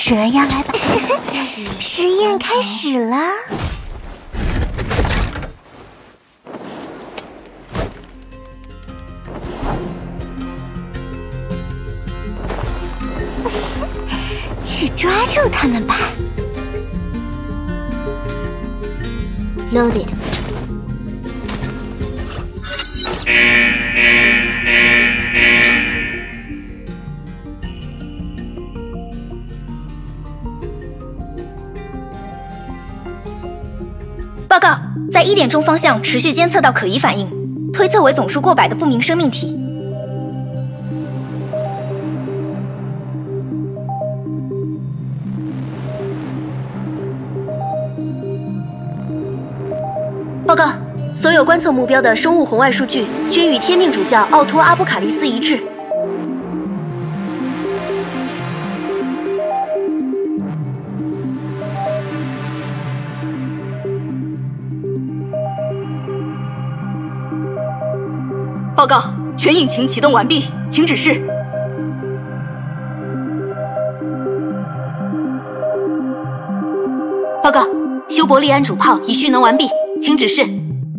这样来吧，实验开始了。去抓住他们吧。Loaded。 报告，在1点钟方向持续监测到可疑反应，推测为总数过百的不明生命体。 报告，所有观测目标的生物红外数据均与天命主教奥托·阿波卡利斯一致。 报告，全引擎启动完毕，请指示。 报告，休伯利安主炮已蓄能完毕，请指示。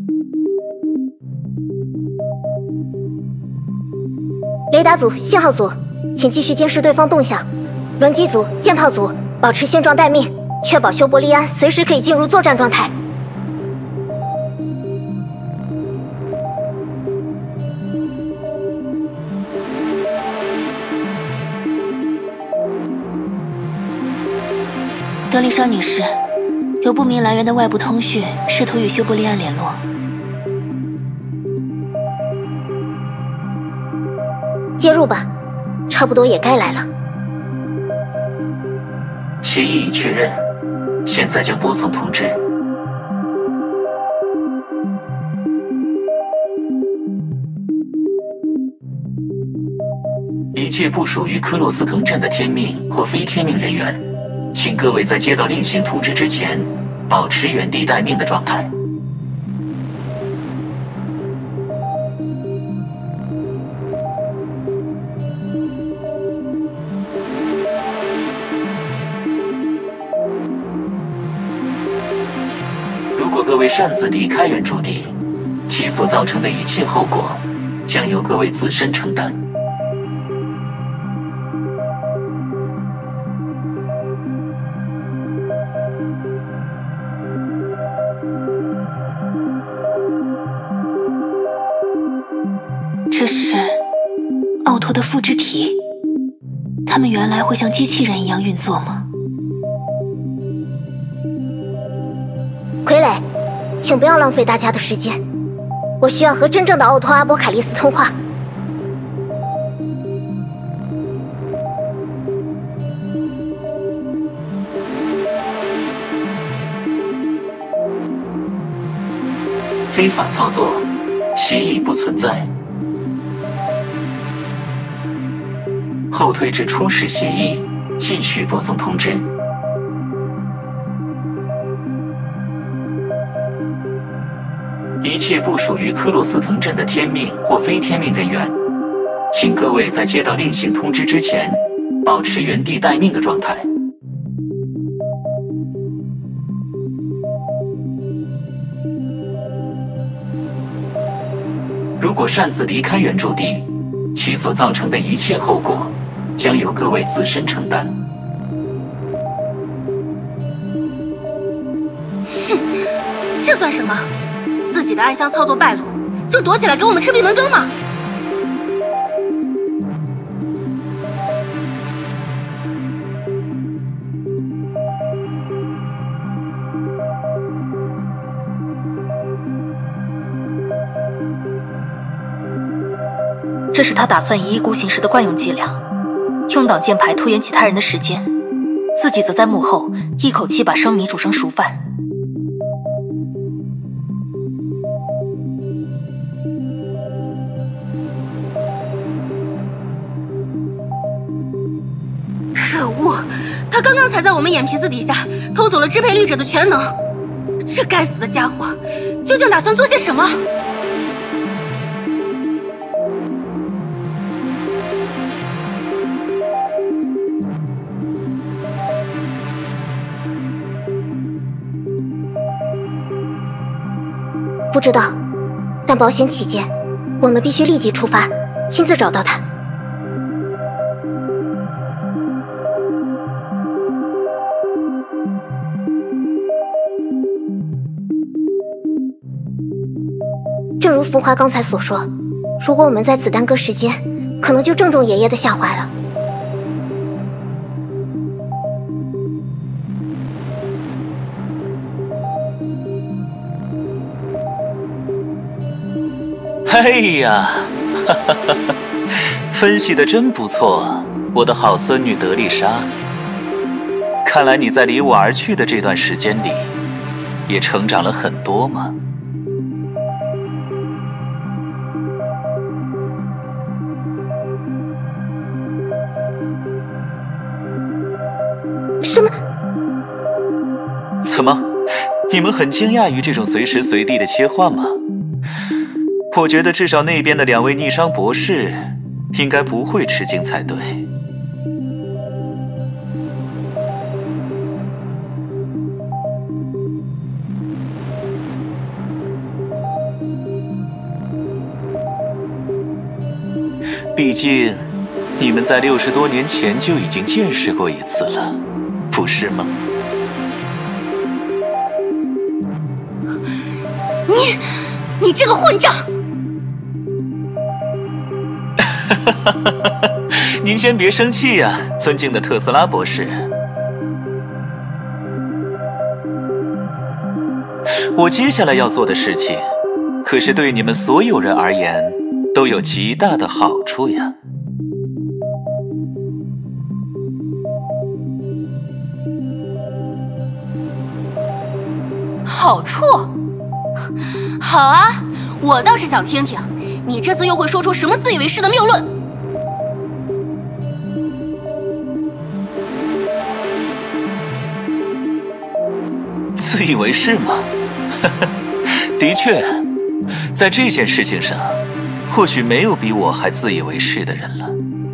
雷达组、信号组，请继续监视对方动向；轮机组、舰炮组，保持现状待命，确保休伯利安随时可以进入作战状态。 德丽莎女士，有不明来源的外部通讯试图与休伯利安联络。 介入吧，差不多也该来了。 协议已确认，现在将播送通知。一切部署于科洛斯滕镇的天命或非天命人员，请各位在接到另行通知之前，保持原地待命的状态。如果各位擅自离开原驻地，其所造成的一切后果，将由各位自身承担。 这是奥托的复制体，他们原来会像机器人一样运作吗？ 傀儡，请不要浪费大家的时间，我需要和真正的奥托·阿波卡利斯通话。 非法操作，协议不存在。后退至初始协议，继续播送通知。一切部署于科洛斯滕镇的天命或非天命人员，请各位在接到另行通知之前，保持原地待命的状态。如果擅自离开原驻地，其所造成的一切后果，将由各位自身承担。 哼，这算什么？自己的暗箱操作败露，就躲起来给我们吃闭门羹吗？ 这是他打算一意孤行时的惯用伎俩，用挡箭牌拖延其他人的时间，自己则在幕后一口气把生米煮成熟饭。 可恶！他刚刚才在我们眼皮子底下偷走了支配绿者的全能，这该死的家伙究竟打算做些什么？ 不知道，但保险起见，我们必须立即出发，亲自找到他。正如浮华刚才所说，如果我们在此耽搁时间，可能就正中爷爷的下怀了。 哎呀，哈哈哈哈，分析的真不错，我的好孙女德丽莎。看来你在离我而去的这段时间里，也成长了很多嘛。 什么？ 怎么？你们很惊讶于这种随时随地的切换吗？我觉得至少那边的2位逆商博士应该不会吃惊才对。毕竟，你们在60多年前就已经见识过一次了，不是吗？ 你这个混账！ 您先别生气呀，尊敬的特斯拉博士。我接下来要做的事情，可是对你们所有人而言都有极大的好处呀。 好处？好啊，我倒是想听听，你这次又会说出什么自以为是的谬论？ 自以为是吗？的确，在这件事情上，或许没有比我还自以为是的人了。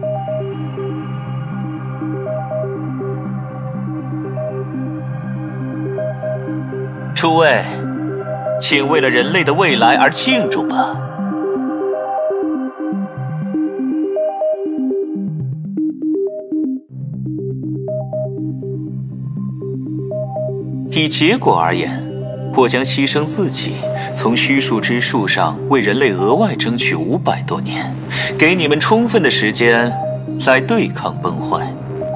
诸位，请为了人类的未来而庆祝吧。以结果而言，我将牺牲自己，从虚数之树上为人类额外争取500多年，给你们充分的时间来对抗崩坏。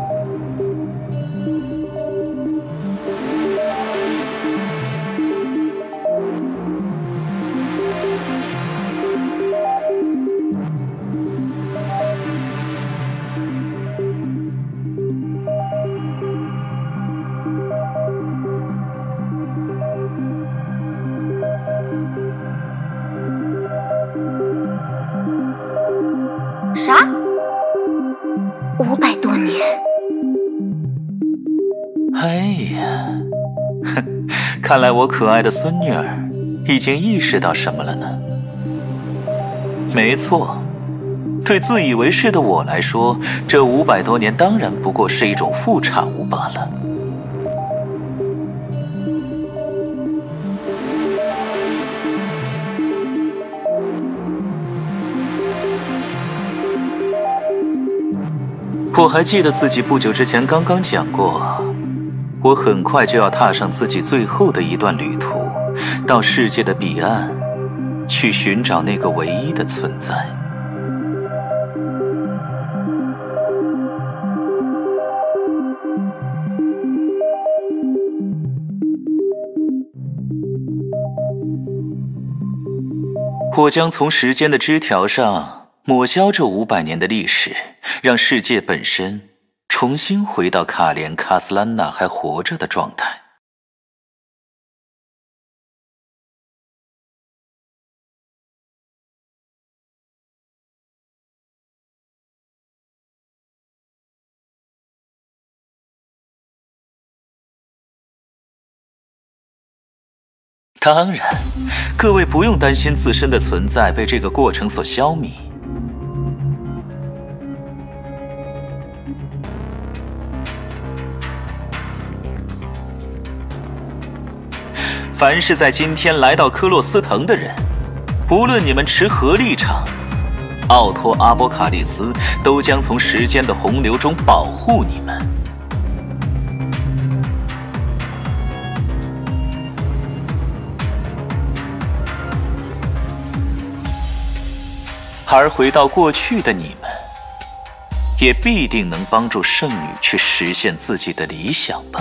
啥 ？500多年。 哎呀，哼，看来我可爱的孙女儿已经意识到什么了呢？没错，对自以为是的我来说，这500多年当然不过是一种副产物罢了。我还记得自己不久之前刚刚讲过，我很快就要踏上自己最后的一段旅途，到世界的彼岸，去寻找那个唯一的存在。我将从时间的枝条上抹消这500年的历史，让世界本身重新回到卡莲·卡斯兰娜还活着的状态。当然，各位不用担心自身的存在被这个过程所消弭。 凡是在今天来到科洛斯藤的人，无论你们持何立场，奥托·阿波卡利斯都将从时间的洪流中保护你们。而回到过去的你们，也必定能帮助圣女去实现自己的理想吧。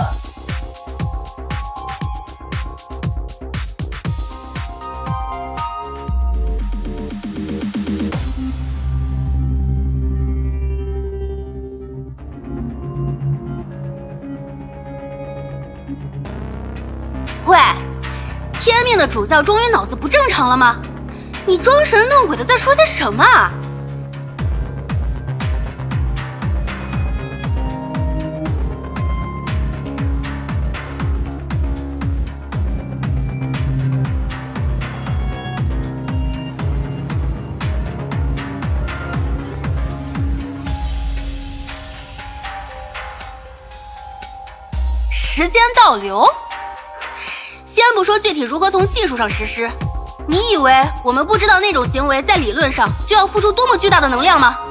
喂，天命的主教终于脑子不正常了吗？你装神弄鬼的在说些什么啊？时间倒流？先不说具体如何从技术上实施，你以为我们不知道那种行为在理论上就要付出多么巨大的能量吗？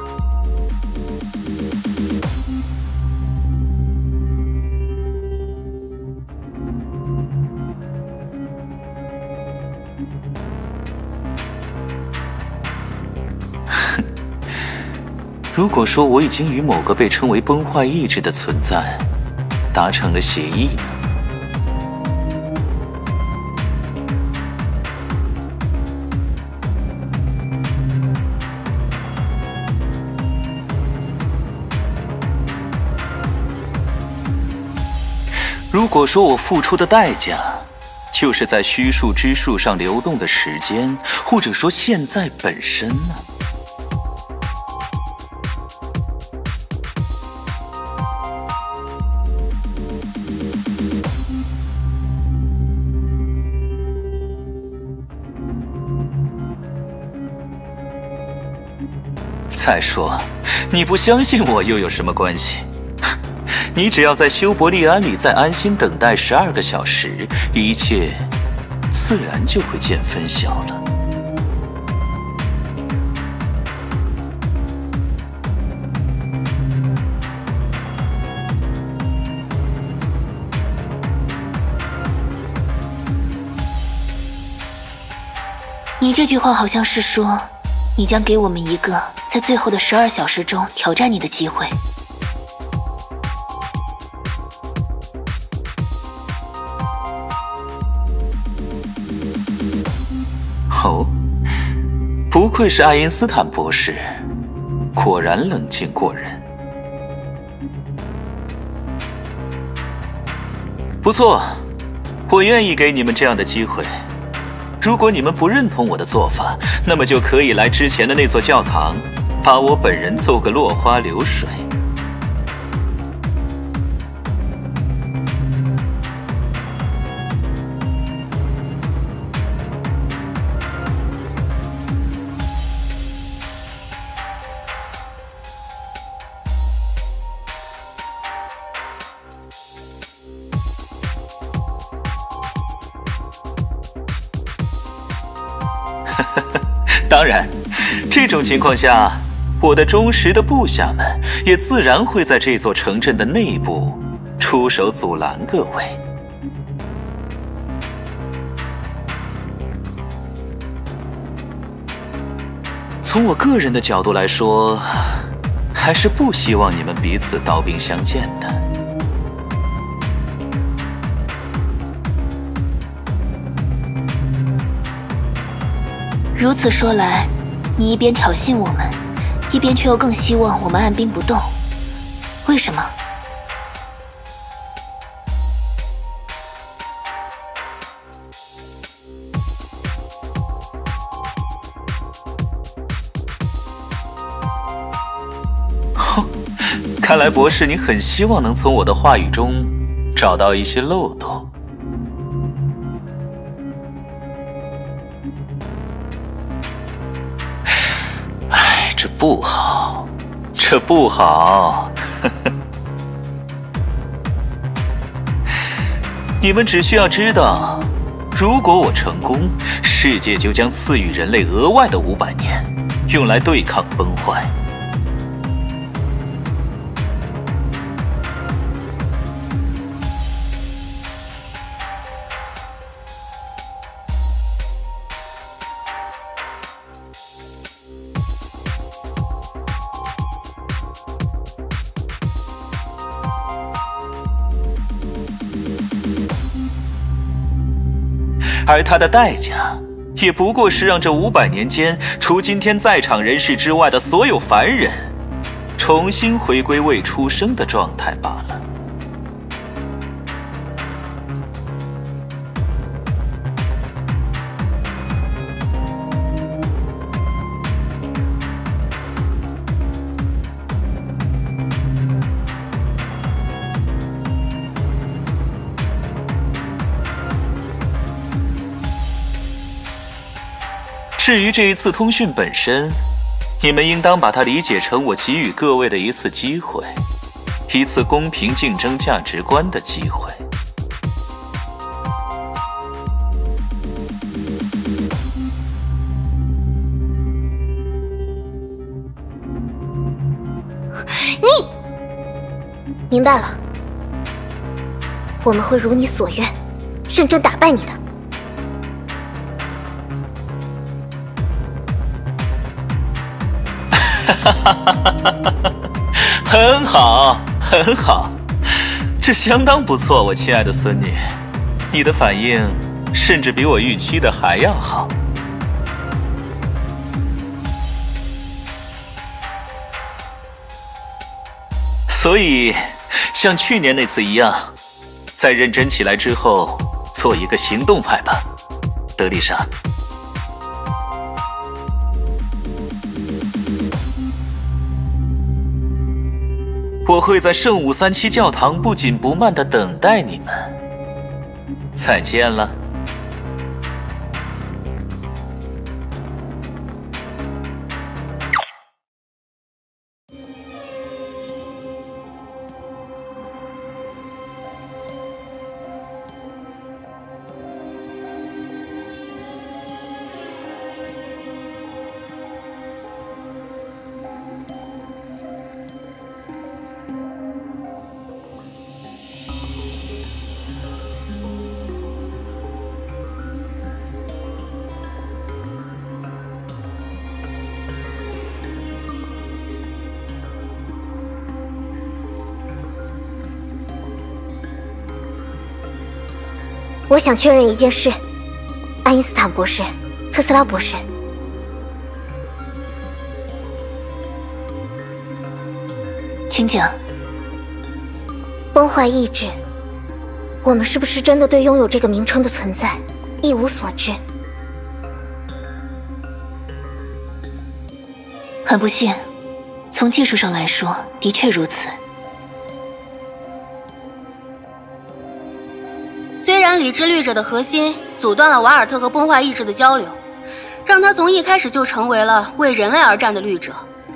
如果说我已经与某个被称为崩坏意志的存在达成了协议呢？如果说我付出的代价，就是在虚数之树上流动的时间，或者说现在本身呢？再说，你不相信我又有什么关系？你只要在修伯利安里再安心等待12个小时，一切自然就会见分晓了。 你这句话好像是说，你将给我们一个在最后的12小时中挑战你的机会。 哦，不愧是爱因斯坦博士，果然冷静过人。不错，我愿意给你们这样的机会。如果你们不认同我的做法，那么就可以来之前的那座教堂，把我本人揍个落花流水。当然，这种情况下，我的忠实的部下们也自然会在这座城镇的内部出手阻拦各位。从我个人的角度来说，还是不希望你们彼此刀兵相见的。 如此说来，你一边挑衅我们，一边却又更希望我们按兵不动，为什么？ 看来博士，你很希望能从我的话语中找到一些漏洞。哎，这不好，这不好。你们只需要知道， 如果我成功，世界就将赐予人类额外的500年，用来对抗崩坏。而它的代价，也不过是让这500年间，除今天在场人士之外的所有凡人，重新回归未出生的状态罢了。至于这一次通讯本身，你们应当把它理解成我给予各位的一次机会，一次公平竞争价值观的机会。 你明白了，我们会如你所愿，认真打败你的。 很好，很好，这相当不错，我亲爱的孙女，你的反应甚至比我预期的还要好。所以，像去年那次一样，在认真起来之后，做一个行动派吧，德丽莎。我会在圣武3期教堂不紧不慢地等待你们。再见了。 我想确认一件事，爱因斯坦博士，特斯拉博士。 请讲。 崩坏意志，我们是不是真的对拥有这个名称的存在一无所知？ 很不幸，从技术上来说，的确如此。 虽然理智律者的核心阻断了瓦尔特和崩坏意志的交流，让他从一开始就成为了为人类而战的律者。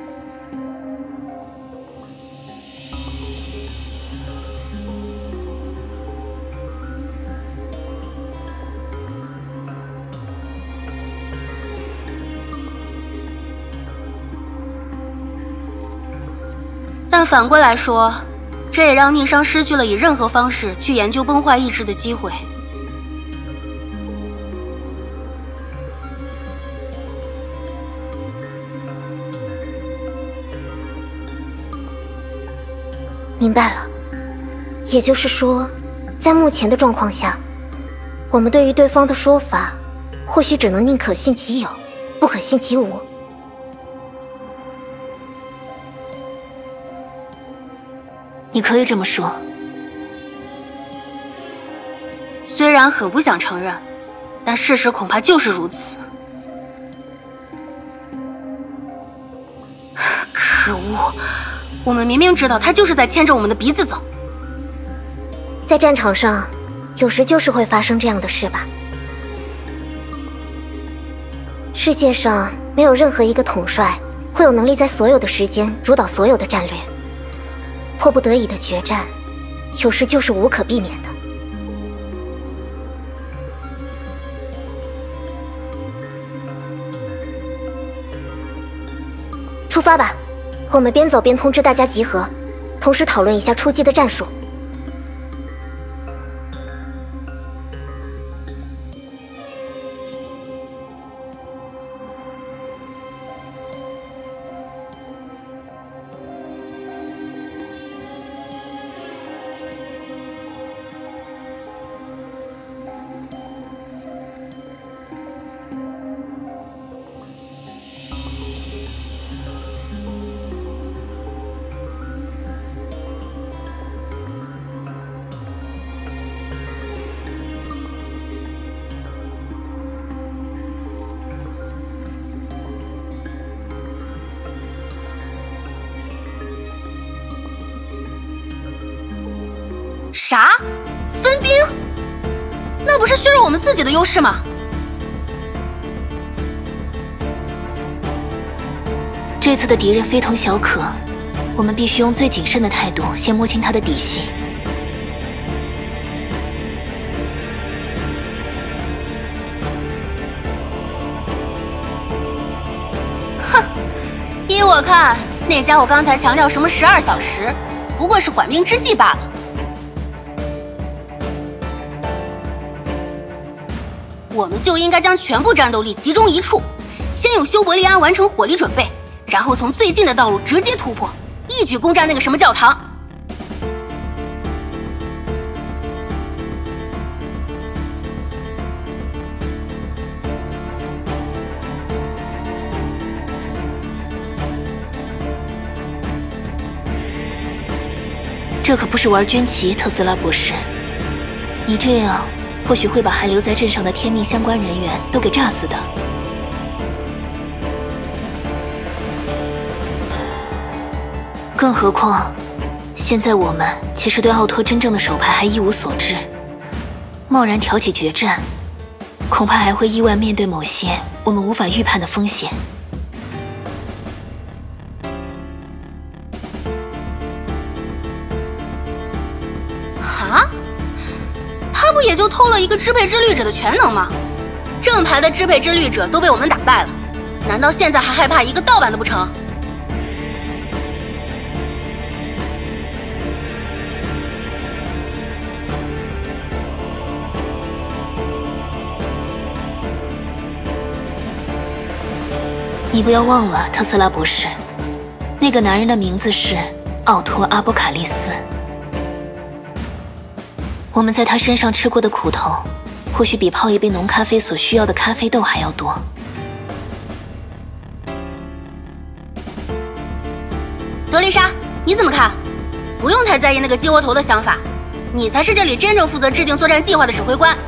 但反过来说，这也让逆商失去了以任何方式去研究崩坏意志的机会。 明白了，也就是说，在目前的状况下，我们对于对方的说法，或许只能宁可信其有，不可信其无。 你可以这么说。 虽然很不想承认，但事实恐怕就是如此。可恶！我们明明知道他就是在牵着我们的鼻子走。 在战场上，有时就是会发生这样的事吧。世界上没有任何一个统帅会有能力在所有的时间主导所有的战略。迫不得已的决战，有时就是无可避免的。 出发吧，我们边走边通知大家集合，同时讨论一下出击的战术。 啥？分兵？那不是削弱我们自己的优势吗？ 这次的敌人非同小可，我们必须用最谨慎的态度先摸清他的底细。 哼，依我看，那家伙刚才强调什么12小时，不过是缓兵之计罢了。我们就应该将全部战斗力集中一处，先用修伯利安完成火力准备，然后从最近的道路直接突破，一举攻占那个什么教堂。 这可不是玩军棋，特斯拉博士。你这样或许会把还留在镇上的天命相关人员都给炸死的。更何况，现在我们其实对奥托真正的手牌还一无所知，贸然挑起决战，恐怕还会意外面对某些我们无法预判的风险。 啊？他不也就偷了一个支配之律者的全能吗？正牌的支配之律者都被我们打败了，难道现在还害怕一个盗版的不成？ 你不要忘了，特斯拉博士，那个男人的名字是奥托·阿波卡利斯。我们在他身上吃过的苦头，或许比泡一杯浓咖啡所需要的咖啡豆还要多。 德丽莎，你怎么看？不用太在意那个鸡窝头的想法，你才是这里真正负责制定作战计划的指挥官。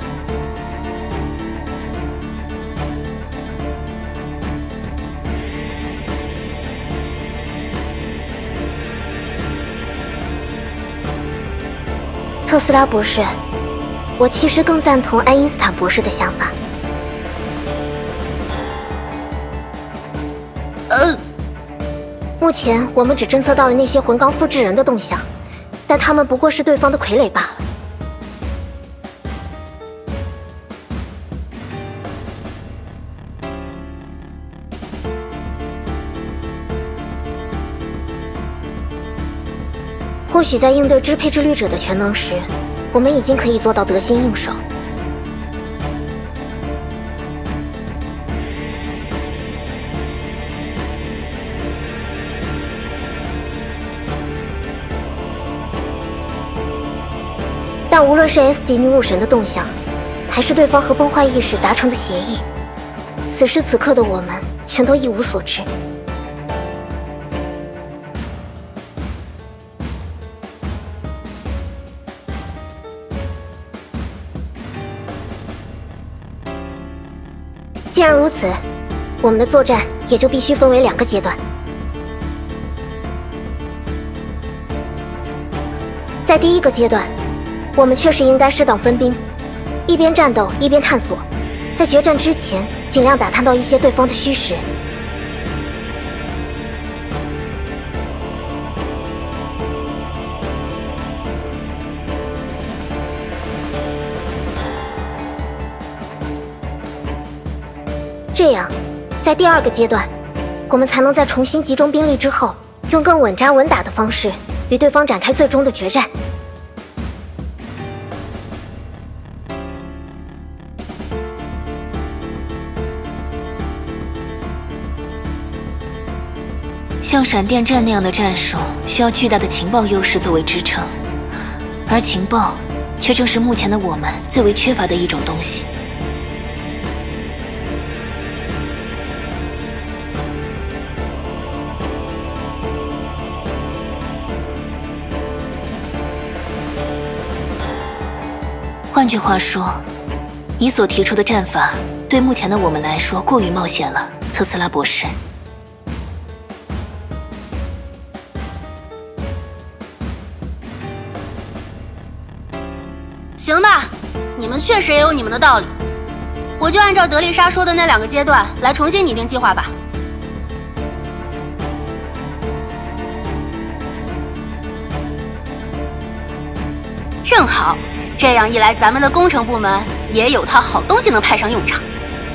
特斯拉博士，我其实更赞同爱因斯坦博士的想法。目前我们只侦测到了那些魂钢复制人的动向，但他们不过是对方的傀儡罢了。或许在应对支配之律者的全能时，我们已经可以做到得心应手。但无论是 S 级女武神的动向，还是对方和崩坏意识达成的协议，此时此刻的我们全都一无所知。既然如此，我们的作战也就必须分为2个阶段。在第1个阶段，我们确实应该适当分兵，一边战斗一边探索，在决战之前尽量打探到一些对方的虚实。这样，在第2个阶段， 我们才能在重新集中兵力之后，用更稳扎稳打的方式与对方展开最终的决战。 像闪电战那样的战术，需要巨大的情报优势作为支撑，而情报却正是目前的我们最为缺乏的一种东西。换句话说，你所提出的战法对目前的我们来说过于冒险了，特斯拉博士。 行吧，你们确实也有你们的道理，我就按照德丽莎说的那2个阶段来重新拟定计划吧。正好，这样一来，咱们的工程部门也有套好东西能派上用场。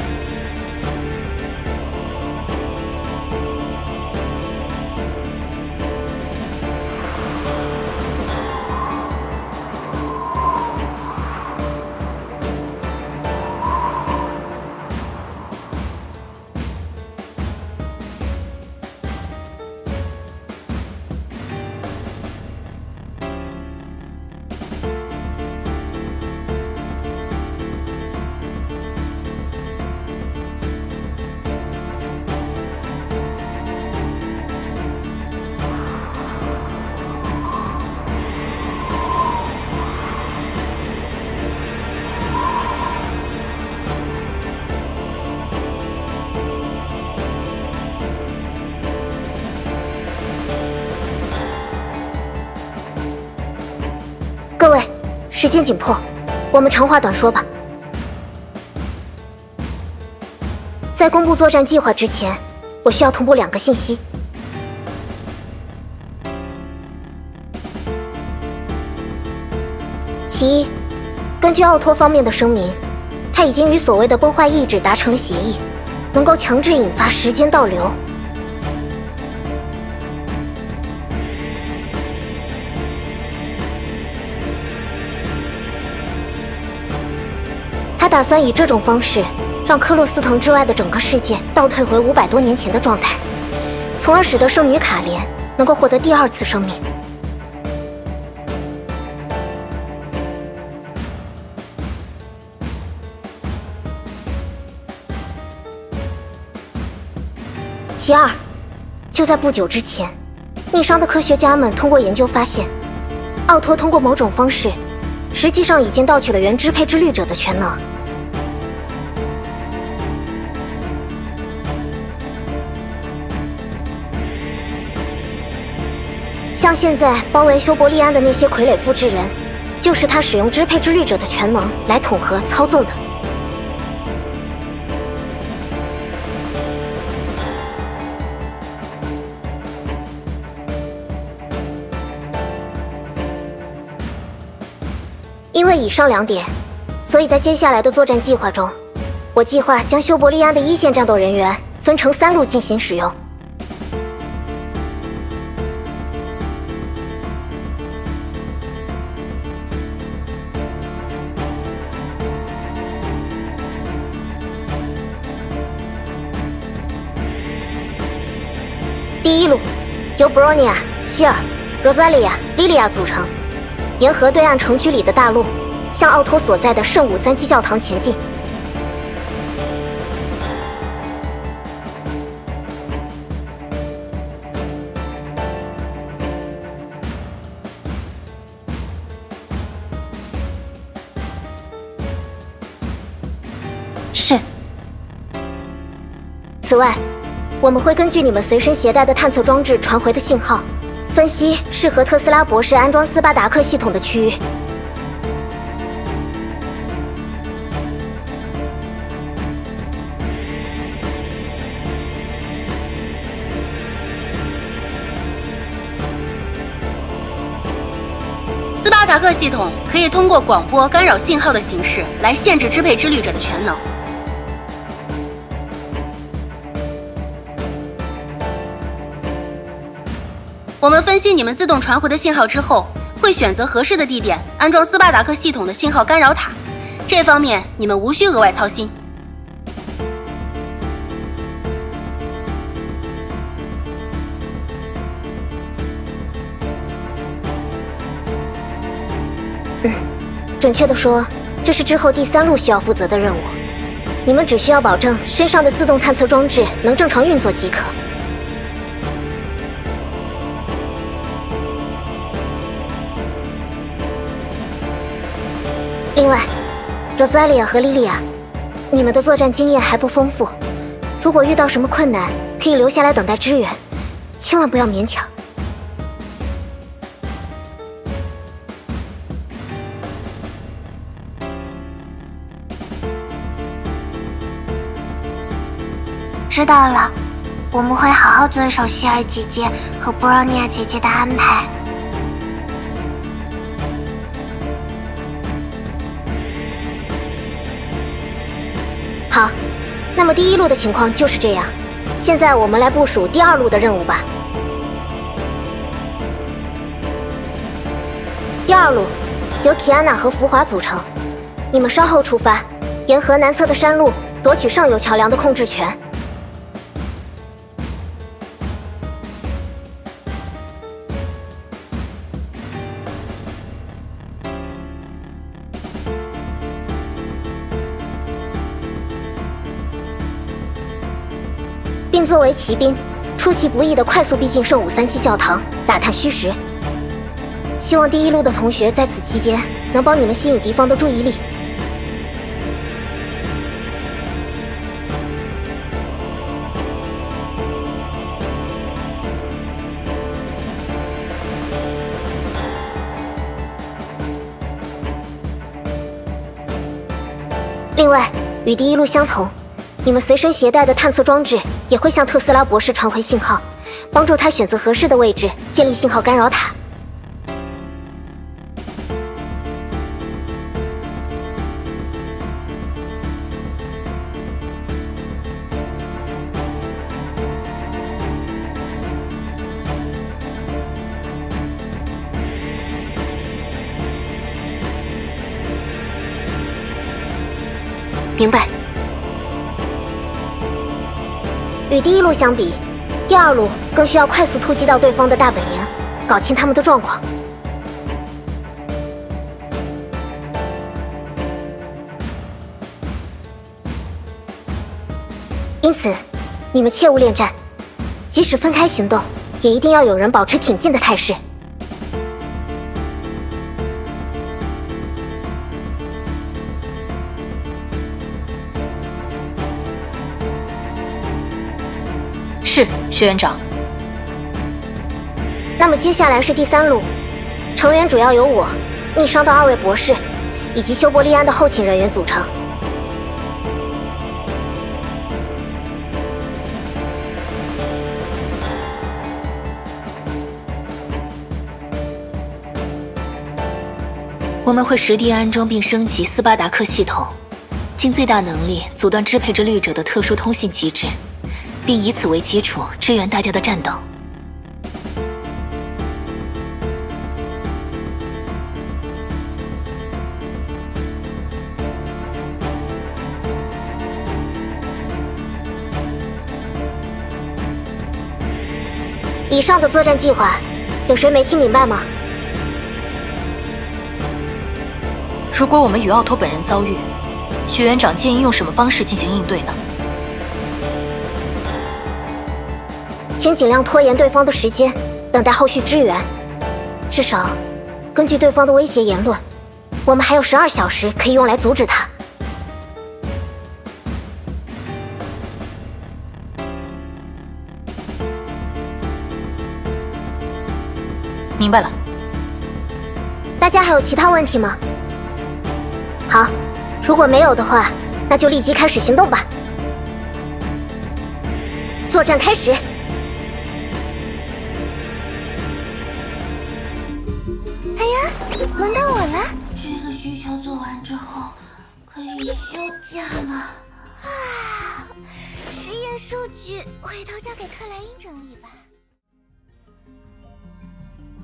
各位，时间紧迫，我们长话短说吧。在公布作战计划之前，我需要同步2个信息。其一，根据奥托方面的声明，他已经与所谓的崩坏意志达成了协议，能够强制引发时间倒流。他打算以这种方式，让克洛斯腾之外的整个世界倒退回500多年前的状态，从而使得圣女卡莲能够获得第2次生命。其二，就在不久之前，逆商的科学家们通过研究发现，奥托通过某种方式，实际上已经盗取了原支配之律者的全能。像现在包围修伯利安的那些傀儡复制人，就是他使用支配之律者的全能来统合操纵的。因为以上2点，所以在接下来的作战计划中，我计划将修伯利安的1线战斗人员分成3路进行使用。第1路由布罗尼亚、希尔、罗萨利亚、莉莉亚组成，沿河对岸城区里的大路，向奥托所在的圣武3期教堂前进。 是。 此外，我们会根据你们随身携带的探测装置传回的信号，分析适合特斯拉博士安装斯巴达克系统的区域。 斯巴达克系统可以通过广播干扰信号的形式来限制支配之律者的全能。 我们分析你们自动传回的信号之后，会选择合适的地点安装斯巴达克系统的信号干扰塔，这方面你们无需额外操心。 准确地说，这是之后第3路需要负责的任务。你们只需要保证身上的自动探测装置能正常运作即可。另外，罗萨利亚和莉莉亚，你们的作战经验还不丰富，如果遇到什么困难，可以留下来等待支援，千万不要勉强。 知道了，我们会好好遵守希尔姐姐和布罗尼亚姐姐的安排。 好，那么第1路的情况就是这样。现在我们来部署第2路的任务吧。第2路由提安娜和福华组成，你们稍后出发，沿河南侧的山路夺取上游桥梁的控制权。并作为骑兵，出其不意地快速逼近圣武3期教堂，打探虚实。希望第1路的同学在此期间能帮你们吸引敌方的注意力。另外，与第1路相同，你们随身携带的探测装置也会向特斯拉博士传回信号，帮助他选择合适的位置建立信号干扰塔。明白。与第1路相比，第2路更需要快速突击到对方的大本营，搞清他们的状况。因此，你们切勿恋战，即使分开行动，也一定要有人保持挺进的态势。 是，薛园长。 那么接下来是第3路，成员主要由我、逆商的2位博士，以及修伯利安的后勤人员组成。 我们会实地安装并升级斯巴达克系统，尽最大能力阻断支配着律者的特殊通信机制，并以此为基础支援大家的战斗。 以上的作战计划，有谁没听明白吗？ 如果我们与奥托本人遭遇，薛园长建议用什么方式进行应对呢？ 请尽量拖延对方的时间，等待后续支援。至少，根据对方的威胁言论，我们还有12小时可以用来阻止他。 明白了。 大家还有其他问题吗？好，如果没有的话，那就立即开始行动吧。作战开始。 哎呀，轮到我了。这个需求做完之后，可以休假了。啊，实验数据回头交给克莱因整理吧。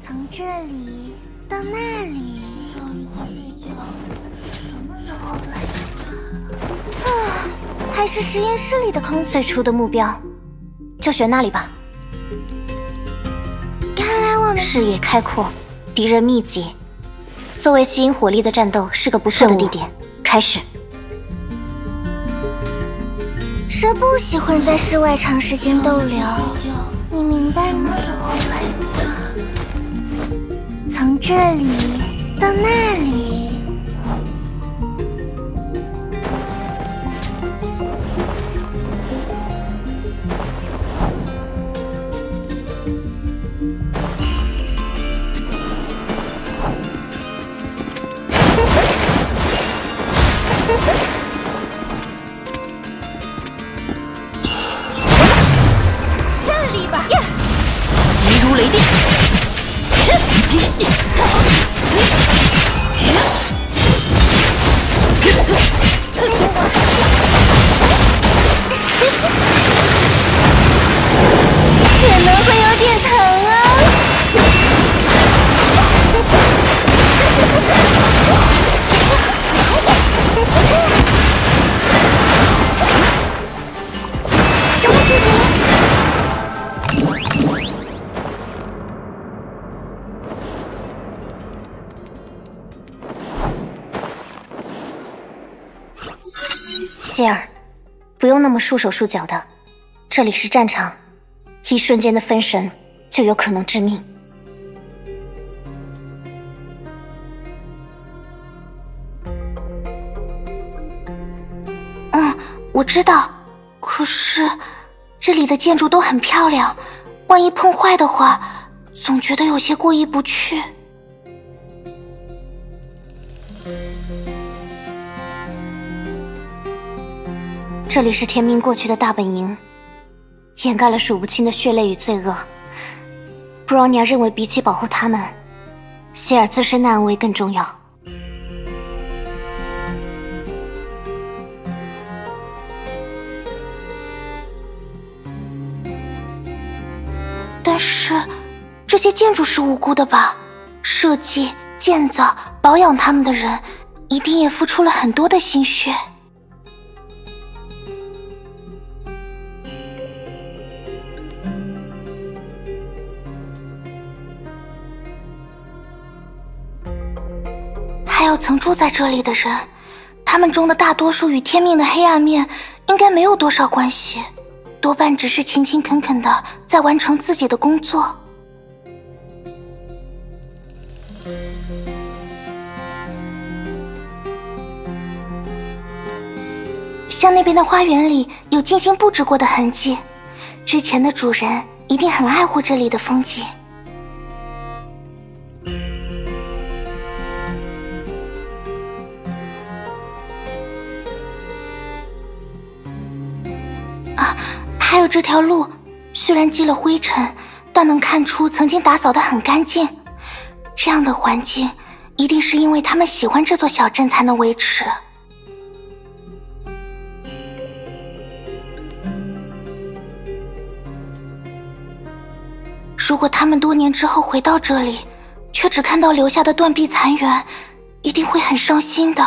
从这里到那里。上一次睡觉是什么时候来着？ 啊，还是实验室里的空最初的目标，就选那里吧。 看来我们视野开阔，敌人密集，作为吸引火力的战斗是个不错的地点。开始。 谁不喜欢在室外长时间逗留？你明白吗？从这里到那里。 急如雷电， 可能会有点疼啊。 谢尔，不用那么束手束脚的，这里是战场，一瞬间的分神就有可能致命。我知道，可是这里的建筑都很漂亮，万一碰坏的话，总觉得有些过意不去。这里是天命过去的大本营，掩盖了数不清的血泪与罪恶。布朗尼亚认为，比起保护他们，希尔自身的安危更重要。但是，这些建筑是无辜的吧？设计、建造、保养他们的人，一定也付出了很多的心血。还有曾住在这里的人，他们中的大多数与天命的黑暗面应该没有多少关系，多半只是勤勤恳恳的在完成自己的工作。像那边的花园里有精心布置过的痕迹，之前的主人一定很爱护这里的风景。还有这条路，虽然积了灰尘，但能看出曾经打扫得很干净。这样的环境，一定是因为他们喜欢这座小镇才能维持。如果他们多年之后回到这里，却只看到留下的断壁残垣，一定会很伤心的。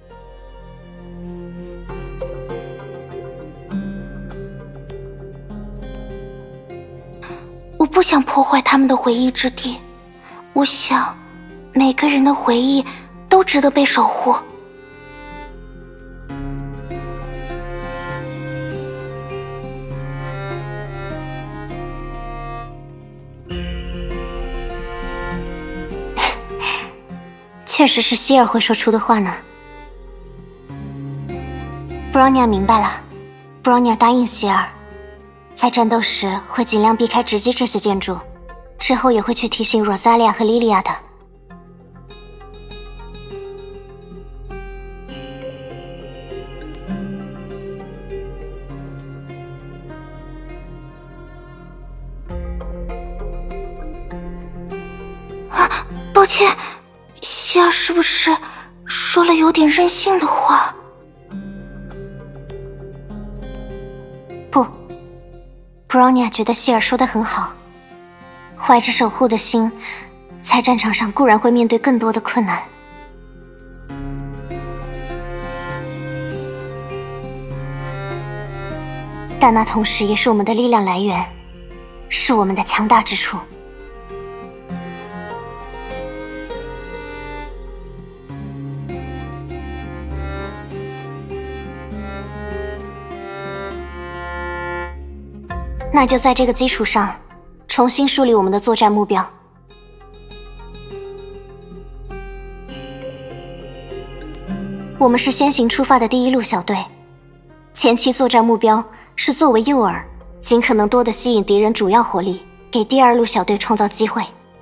我不想破坏他们的回忆之地，我想，每个人的回忆都值得被守护。确实是希尔会说出的话呢。布朗尼亚明白了，布朗尼亚答应希尔，在战斗时会尽量避开直击这些建筑，之后也会去提醒罗萨利亚和莉莉亚的。啊，抱歉，希尔是不是说了有点任性的话？不，布朗尼亚觉得希尔说得很好，怀着守护的心， 在战场上固然会面对更多的困难，但那同时也是我们的力量来源，是我们的强大之处。那就在这个基础上，重新梳理我们的作战目标。我们是先行出发的第1路小队，前期作战目标是作为诱饵，尽可能多的吸引敌人主要火力，给第2路小队创造机会。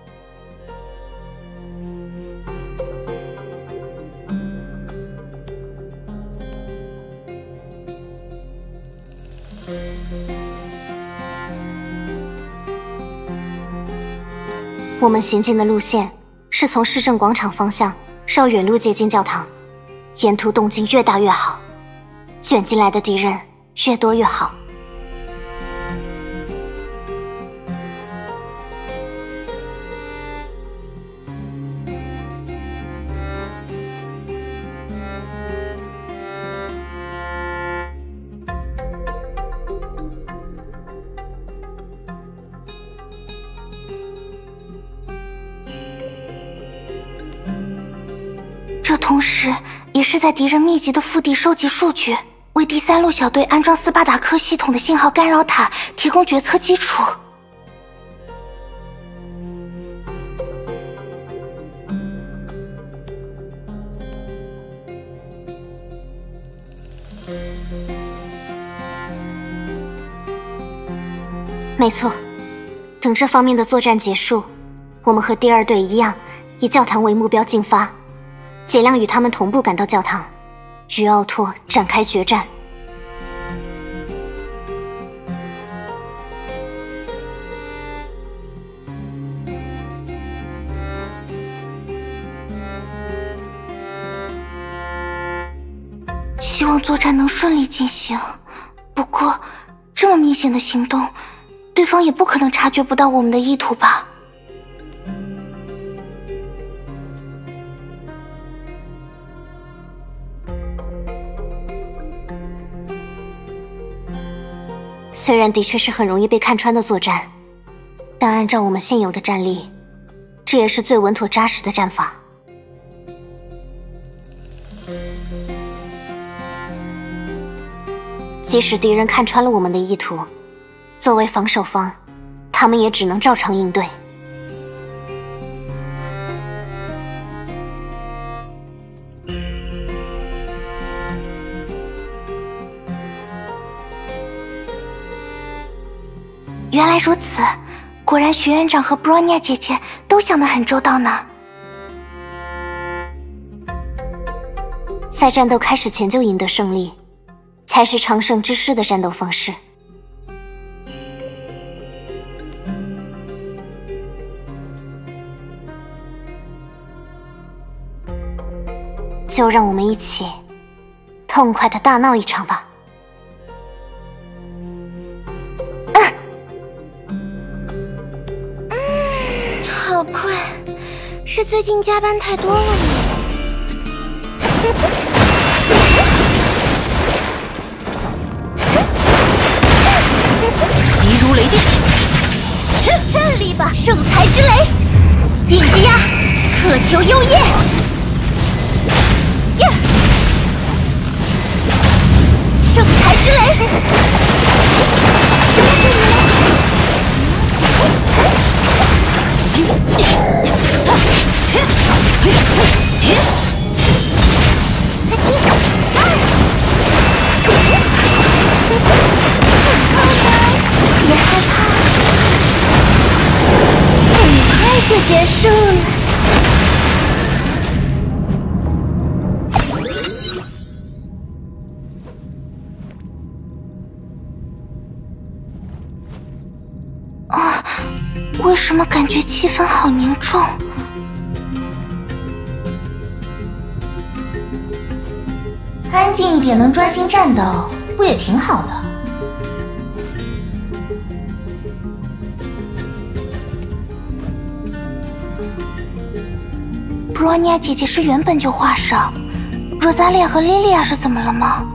我们行进的路线是从市政广场方向绕远路接近教堂，沿途动静越大越好，卷进来的敌人越多越好。这同时也是在敌人密集的腹地收集数据，为第3路小队安装斯巴达克系统的信号干扰塔提供决策基础。没错，等这方面的作战结束，我们和第2队一样，以教堂为目标进发，尽量与他们同步赶到教堂，与奥托展开决战。希望作战能顺利进行，不过这么明显的行动，对方也不可能察觉不到我们的意图吧？虽然的确是很容易被看穿的作战，但按照我们现有的战力，这也是最稳妥扎实的战法。即使敌人看穿了我们的意图，作为防守方，他们也只能照常应对。原来如此，果然学院长和布罗尼亚姐姐都想得很周到呢。在战斗开始前就赢得胜利，才是常胜之师的战斗方式。就让我们一起痛快的大闹一场吧。好困，是最近加班太多了吗？ 急如雷电， 站立吧， 圣才之雷！印基亚，渴求幽夜！耶！圣才之雷！ 别害怕，很快就结束了。啊，为什么感觉气氛好凝重？ 安静一点，能专心战斗，不也挺好的？ 布罗尼亚姐姐是原本就画上，罗萨莉亚和莉莉娅是怎么了吗？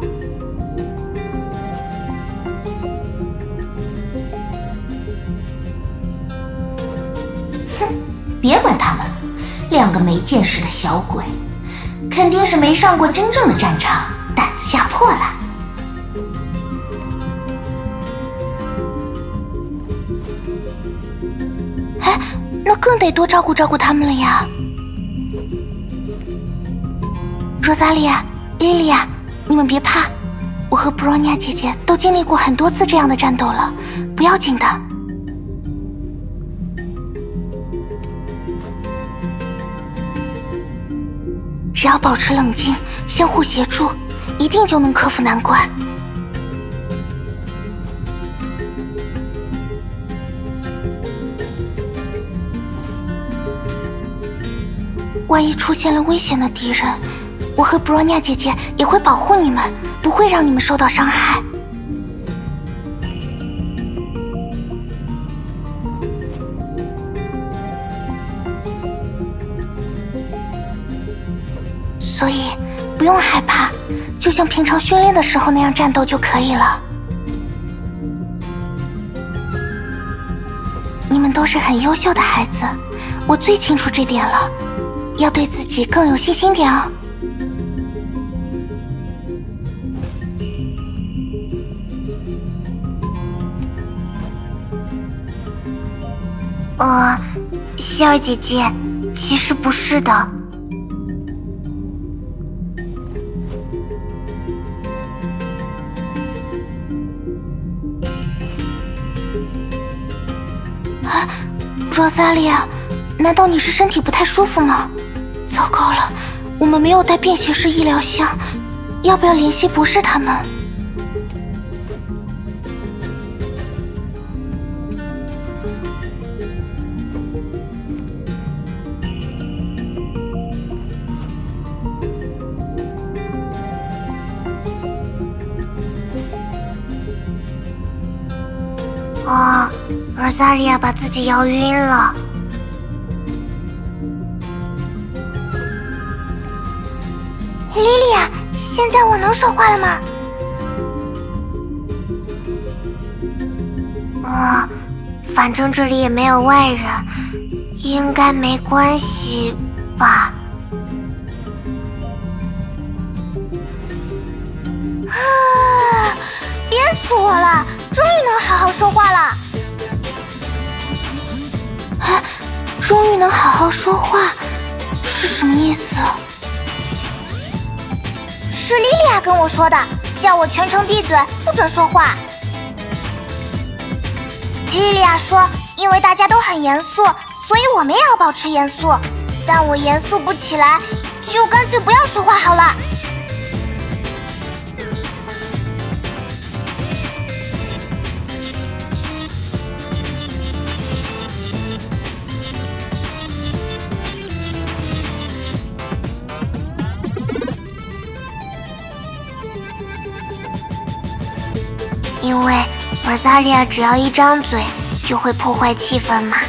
哼，别管他们，两个没见识的小鬼，肯定是没上过真正的战场，胆子吓破了。 哎，那更得多照顾照顾他们了呀。罗萨莉亚、莉莉娅，你们别怕，我和布罗尼亚姐姐都经历过很多次这样的战斗了，不要紧的。只要保持冷静，相互协助，一定就能克服难关。万一出现了危险的敌人，我和布罗尼亚姐姐也会保护你们，不会让你们受到伤害。所以不用害怕，就像平常训练的时候那样战斗就可以了。你们都是很优秀的孩子，我最清楚这点了，要对自己更有信心点哦。希儿姐姐，其实不是的。啊，罗萨莉亚，难道你是身体不太舒服吗？糟糕了，我们没有带便携式医疗箱，要不要联系博士他们？罗萨莉亚把自己摇晕了。莉莉娅，现在我能说话了吗？反正这里也没有外人，应该没关系吧。憋死我了，终于能好好说话了。终于能好好说话，是什么意思？是莉莉娅跟我说的，叫我全程闭嘴，不准说话。莉莉娅说，因为大家都很严肃，所以我们也要保持严肃。但我严肃不起来，就干脆不要说话好了。因为罗萨莉亚只要一张嘴，就会破坏气氛嘛。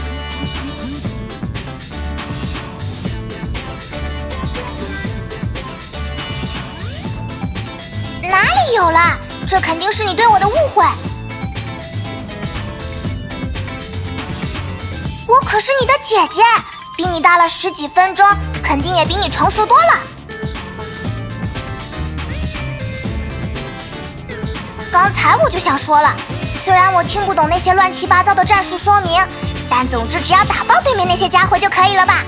哪里有啦？这肯定是你对我的误会。我可是你的姐姐，比你大了10几分钟，肯定也比你成熟多了。刚才我就想说了，虽然我听不懂那些乱七八糟的战术说明，但总之只要打爆对面那些家伙就可以了吧？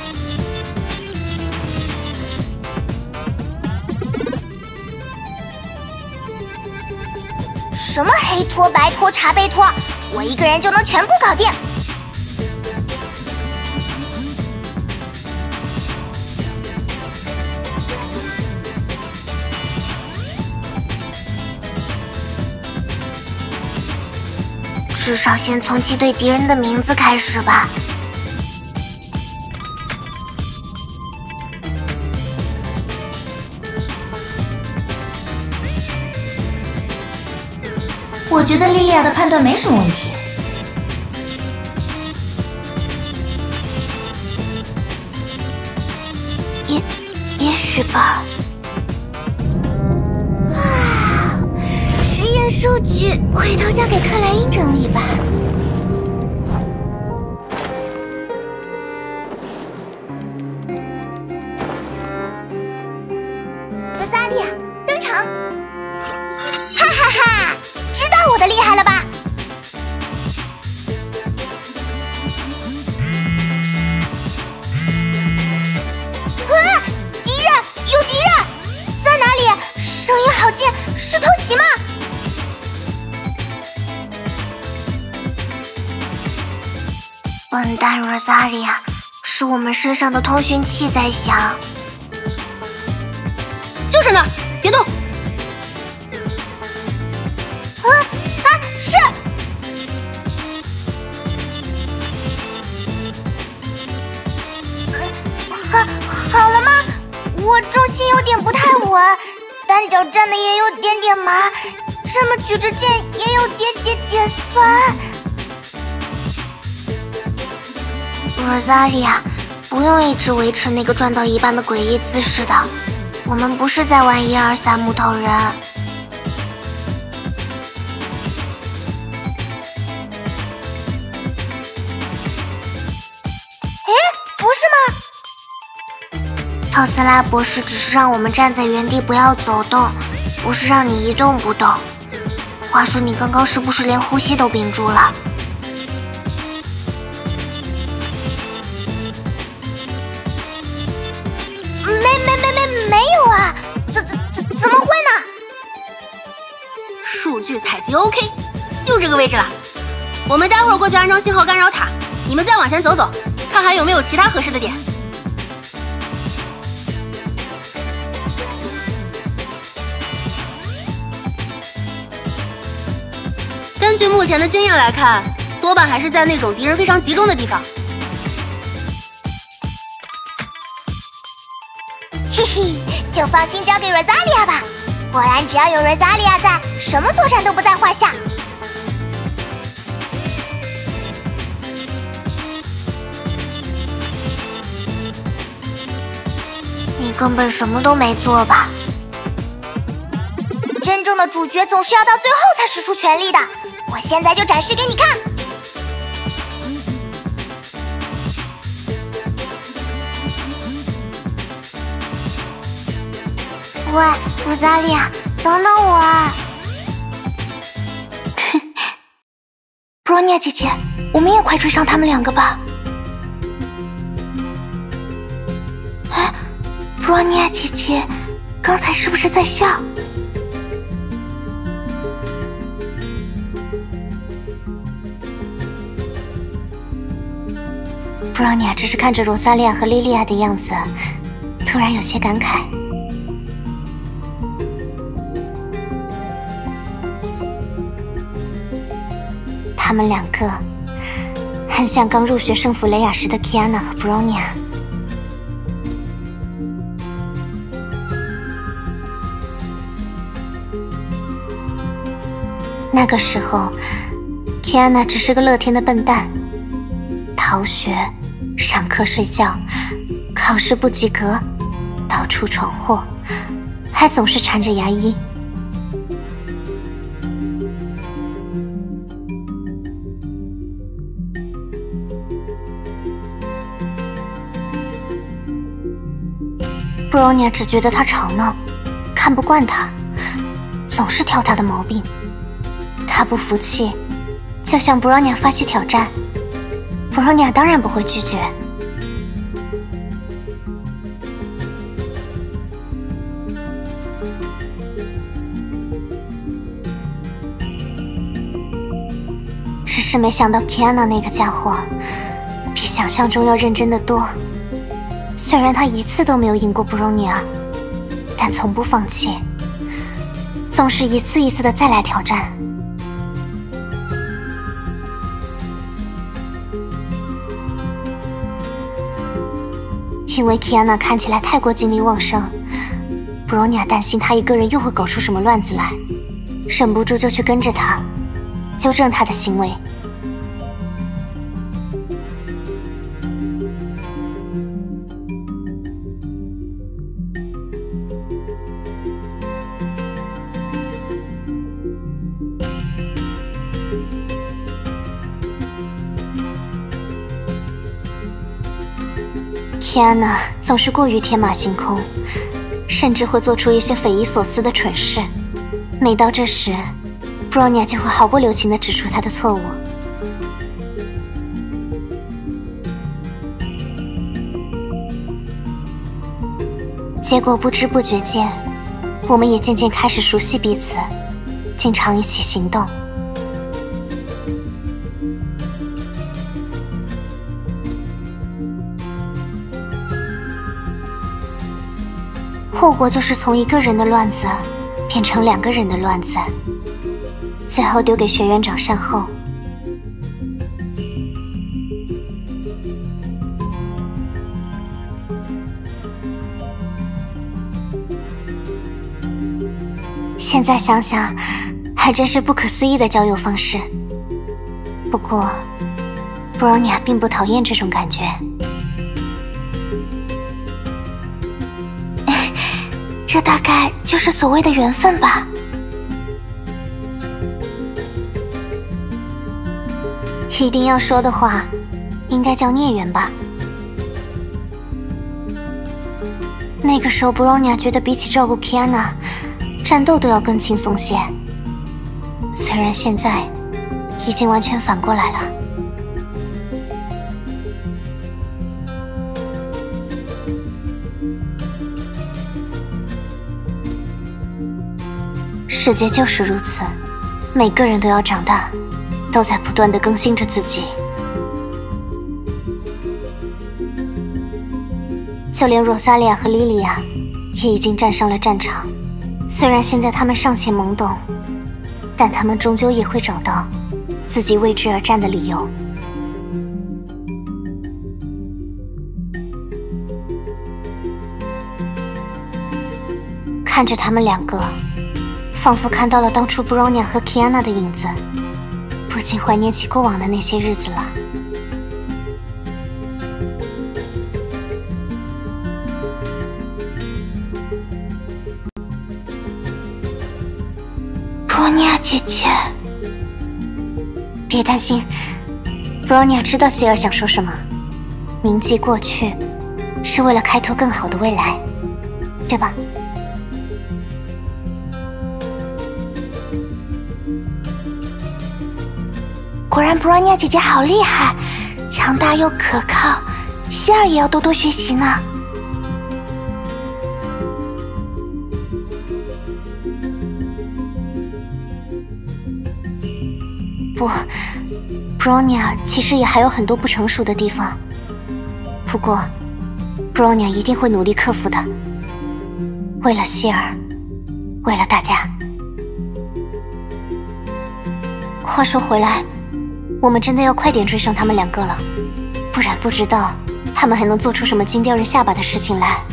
什么黑拖、白拖、茶杯拖，我一个人就能全部搞定。至少先从记对敌人的名字开始吧。 我觉得莉莉娅的判断没什么问题。 去吧。 啊，实验数据回头交给克莱因整理吧。罗萨莉亚登场！哈哈哈，知道我的厉害了吧？声音好近，是偷袭吗？笨蛋 Rosalia， 是我们身上的通讯器在响。 就是那儿，别动！ 是。好了吗？我重心有点不太稳。单脚站的也有点点麻，这么举着剑也有点酸。Rosalia， 不用一直维持那个转到一半的诡异姿势的，我们不是在玩123木头人。诶，不是吗？特斯拉博士只是让我们站在原地不要走动，不是让你一动不动。话说你刚刚是不是连呼吸都屏住了？没有啊，怎么会呢？ 数据采集 OK， 就这个位置了。我们待会儿过去安装信号干扰塔，你们再往前走走，看还有没有其他合适的点。根据目前的经验来看，多半还是在那种敌人非常集中的地方。 嘿嘿，就放心交给 Rosalia 吧。果然，只要有 Rosalia 在，什么作战都不在话下。你根本什么都没做吧？真正的主角总是要到最后才使出全力的。我现在就展示给你看。喂，Rosalia， 等等我啊 ！Bronya 姐姐，我们也快追上他们两个吧。哎 ，Bronya 姐姐，刚才是不是在笑？Bronya 只是看着罗萨莉亚和莉莉亚的样子，突然有些感慨。他们两个很像刚入学圣弗雷亚时的 Kiana 和 Bronya。那个时候 ，Kiana 只是个乐天的笨蛋，逃学、上课睡觉，考试不及格，到处闯祸，还总是缠着牙医。Bronya 只觉得他吵闹，看不惯他，总是挑他的毛病。他不服气，就向 Bronya 发起挑战。Bronya 当然不会拒绝。只是没想到 Kiana 那个家伙，比想象中要认真得多。虽然他一次都没有赢过 Bronya， 但从不放弃，总是一次一次的再来挑战。因为 Kiana 看起来太过精力旺盛， Bronya 担心他一个人又会搞出什么乱子来，忍不住就去跟着他，纠正他的行为。 提安娜总是过于天马行空，甚至会做出一些匪夷所思的蠢事。每到这时，布罗尼亚就会毫不留情地指出她的错误。结果不知不觉间，我们也渐渐开始熟悉彼此，经常一起行动。后果就是从一个人的乱子变成2个人的乱子，最后丢给学院长善后。现在想想，还真是不可思议的交友方式。不过，布罗尼亚并不讨厌这种感觉。这大概就是所谓的缘分吧。一定要说的话，应该叫孽缘吧。那个时候，布罗尼亚觉得比起照顾 Kiana， 战斗都要更轻松些。虽然现在已经完全反过来了。世界就是如此，每个人都要长大，都在不断地更新着自己。就连罗萨莉亚和莉莉亚也已经站上了战场。虽然现在他们尚且懵懂，但他们终究也会找到自己为之而战的理由。看着他们2个，仿佛看到了当初布罗尼亚和 Kiana 的影子，不禁怀念起过往的那些日子了。布罗尼亚姐姐，别担心，布罗尼亚知道希尔想说什么。铭记过去，是为了开拓更好的未来，对吧？果然，布罗尼亚姐姐好厉害，强大又可靠，希尔也要多多学习呢。不，布罗尼亚其实也还有很多不成熟的地方，不过，布罗尼亚一定会努力克服的。为了希尔，为了大家。话说回来，我们真的要快点追上他们2个了，不然不知道他们还能做出什么惊掉人下巴的事情来。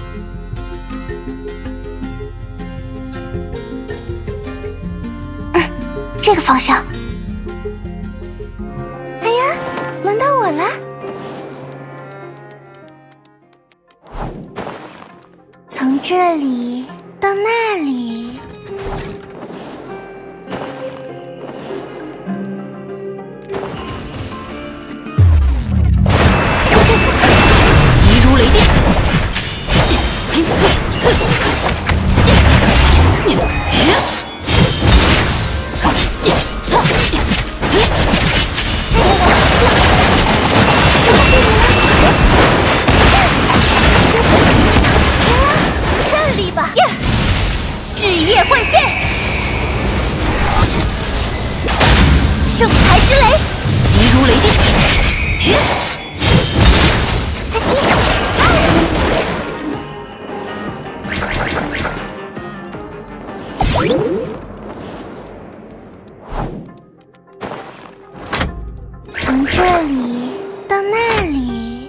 这个方向。哎呀，轮到我了。从这里到那里。 急如雷电。 这里吧，炙夜幻现，圣裁之雷， 急如雷电。 从这里到那里，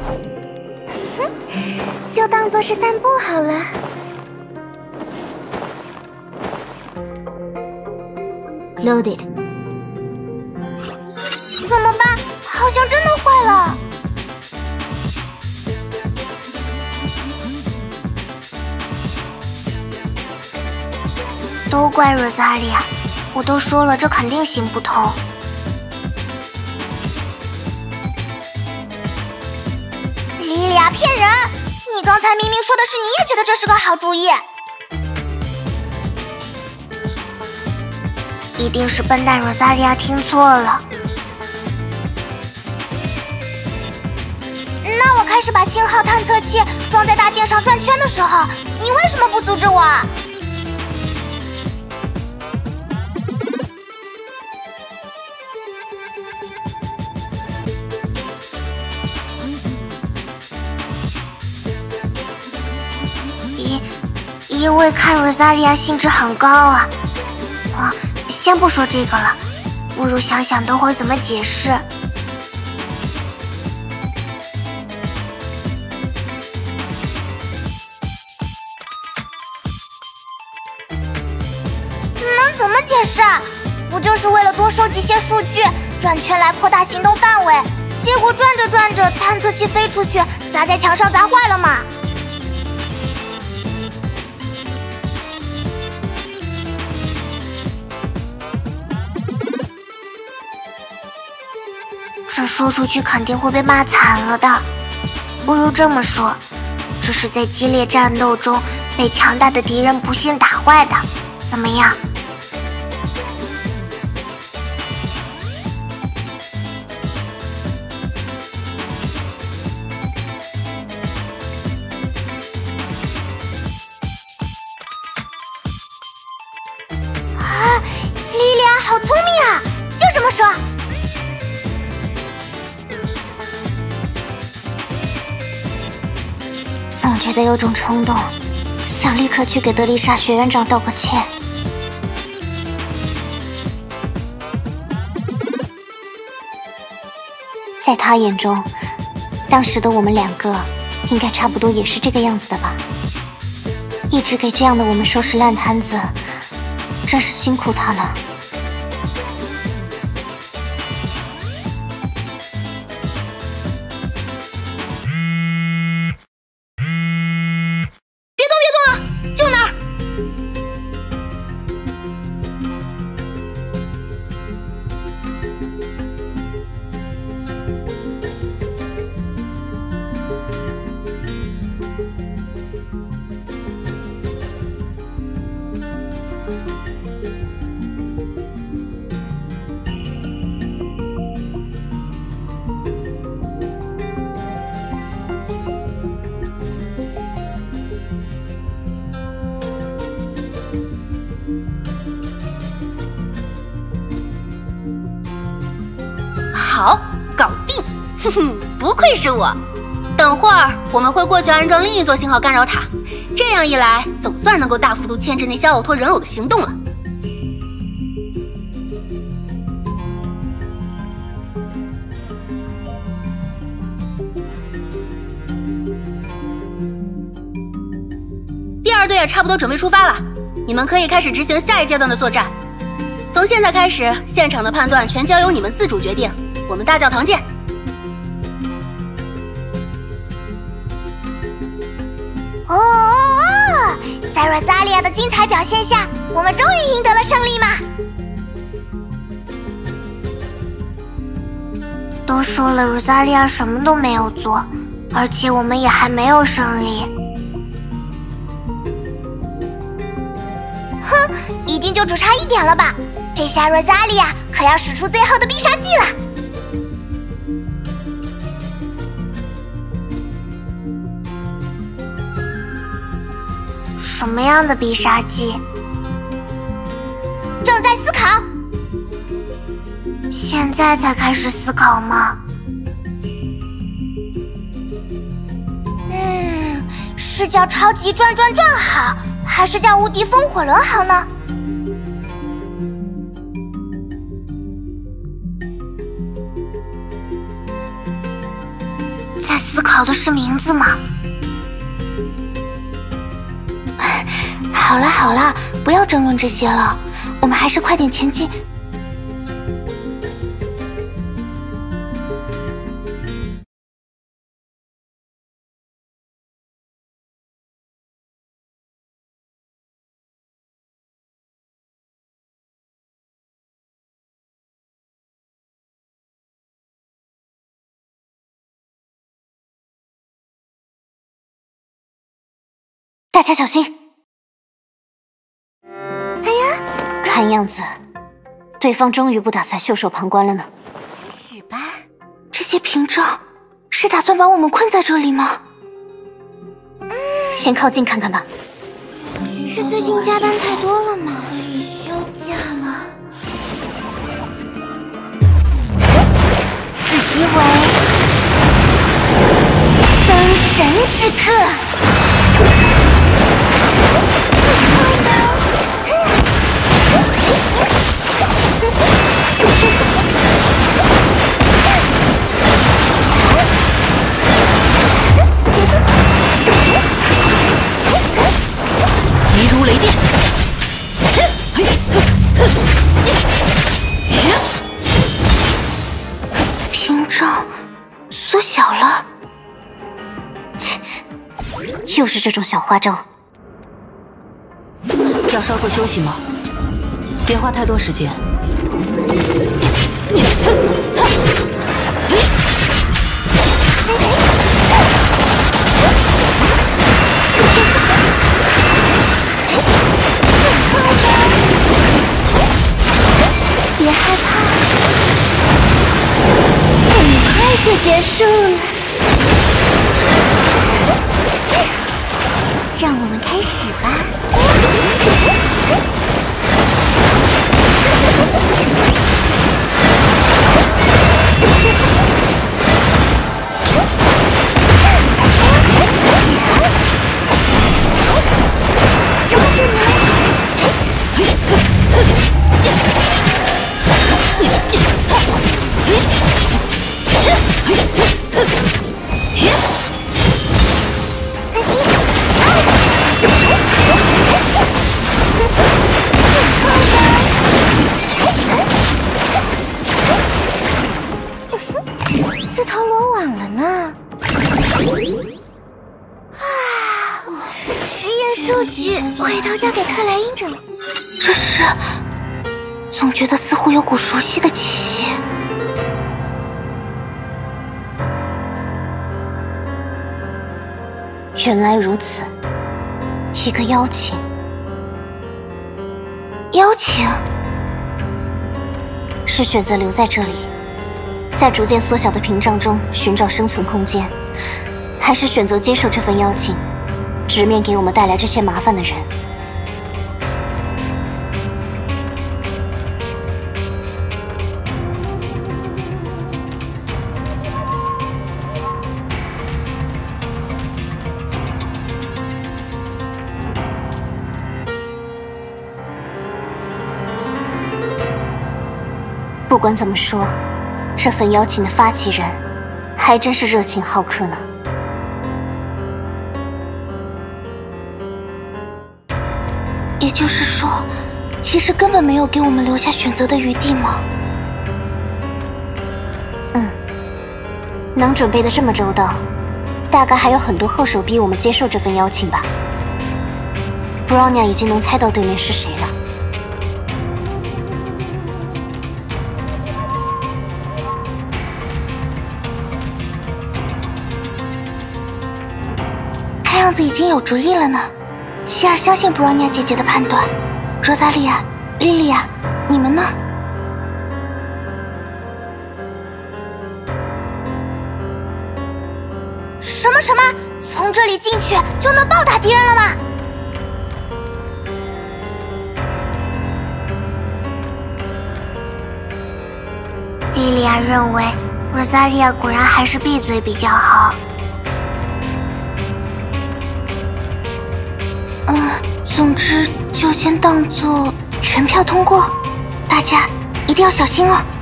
就当做是散步好了。Loaded。怎么办？好像真的坏了。都怪瑞萨莉亚，我都说了，这肯定行不通。 莉莉娅骗人！你刚才明明说的是你也觉得这是个好主意。一定是笨蛋罗萨莉亚听错了。那我开始把信号探测器装在大剑上转圈的时候，你为什么不阻止我？因为看罗萨莉亚兴致很高啊。先不说这个了，不如想想等会儿怎么解释。能怎么解释啊？不就是为了多收集些数据，转圈来扩大行动范围？结果转着转着，探测器飞出去，砸在墙上砸坏了嘛。这说出去肯定会被骂惨了的。不如这么说，这是在激烈战斗中被强大的敌人不幸打坏的，怎么样？啊，莉莉娅好聪明啊！就这么说。 总觉得有种冲动，想立刻去给德丽莎学院长道个歉。在他眼中，当时的我们两个应该差不多也是这个样子的吧。一直给这样的我们收拾烂摊子，真是辛苦他了。 好，搞定！哼哼，不愧是我。等会儿我们会过去安装另一座信号干扰塔，这样一来，总算能够大幅度牵制那些奥托人偶的行动了。第二队也差不多准备出发了，你们可以开始执行下一阶段的作战。从现在开始，现场的判断全交由你们自主决定。我们大教堂见。 在罗萨莉亚的精彩表现下，我们终于赢得了胜利嘛！都说了，罗萨莉亚什么都没有做，而且我们也还没有胜利。哼，一定就只差一点了吧？这下罗萨莉亚可要使出最后的必杀技了！什么样的必杀技？正在思考。现在才开始思考吗？是叫超级转转转好，还是叫无敌风火轮好呢？在思考的是名字吗？ 好了好了，不要争论这些了，我们还是快点前进。 大家小心！哎呀，看样子对方终于不打算袖手旁观了呢。 是吧？ 这些屏障是打算把我们困在这里吗？ 先靠近看看吧。 是最近加班太多了吗？ 休假了。 此即为灯神之客。 急如雷电， 屏障缩小了。 切，又是这种小花招。 要稍作休息吗？别花太多时间。 别害怕，很快就结束了。让我们开始吧。抓住你了！自投罗网了呢。实验数据回头交给特莱因整。 这是，总觉得似乎有股熟悉的气息。 原来如此，一个邀请。 邀请是选择留在这里，在逐渐缩小的屏障中寻找生存空间，还是选择接受这份邀请，直面给我们带来这些麻烦的人？不管怎么说，这份邀请的发起人还真是热情好客呢。 也就是说，其实根本没有给我们留下选择的余地吗？ 能准备的这么周到，大概还有很多后手逼我们接受这份邀请吧。Bronya已经能猜到对面是谁了。 看样子已经有主意了呢。希尔相信布朗尼亚姐姐的判断。罗萨莉亚、莉莉亚，你们呢？ 什么什么？从这里进去就能暴打敌人了吗？莉莉亚认为，罗萨莉亚果然还是闭嘴比较好。 总之就先当做全票通过，大家一定要小心哦。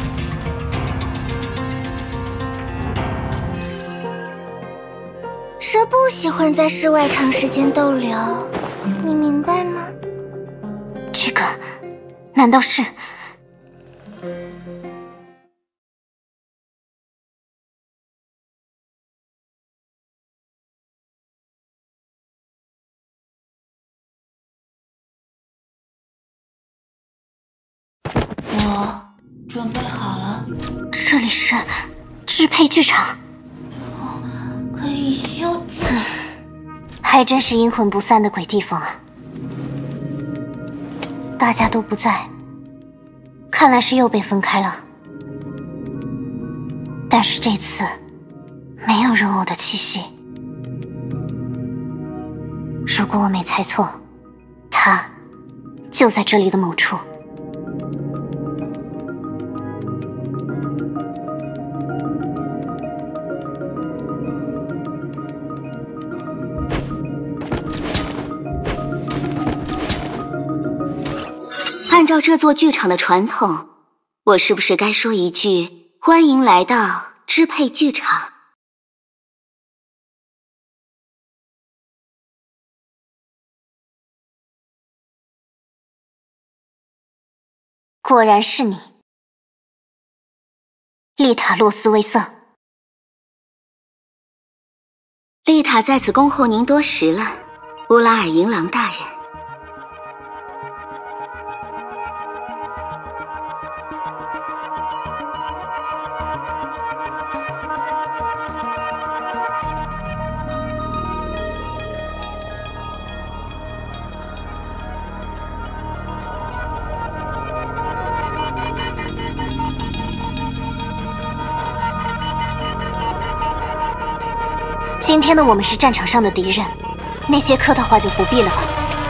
蛇不喜欢在室外长时间逗留，你明白吗？ 这个，难道是？ 我准备好了。 这里是制配剧场。 可以休假。 还真是阴魂不散的鬼地方啊！大家都不在，看来是又被分开了。但是这次没有人偶的气息。如果我没猜错，他就在这里的某处。 按照这座剧场的传统，我是不是该说一句“欢迎来到支配剧场”？ 果然是你，丽塔·洛斯威瑟。 丽塔在此恭候您多时了，乌拉尔银狼大人。 今天的我们是战场上的敌人，那些客套话就不必了吧。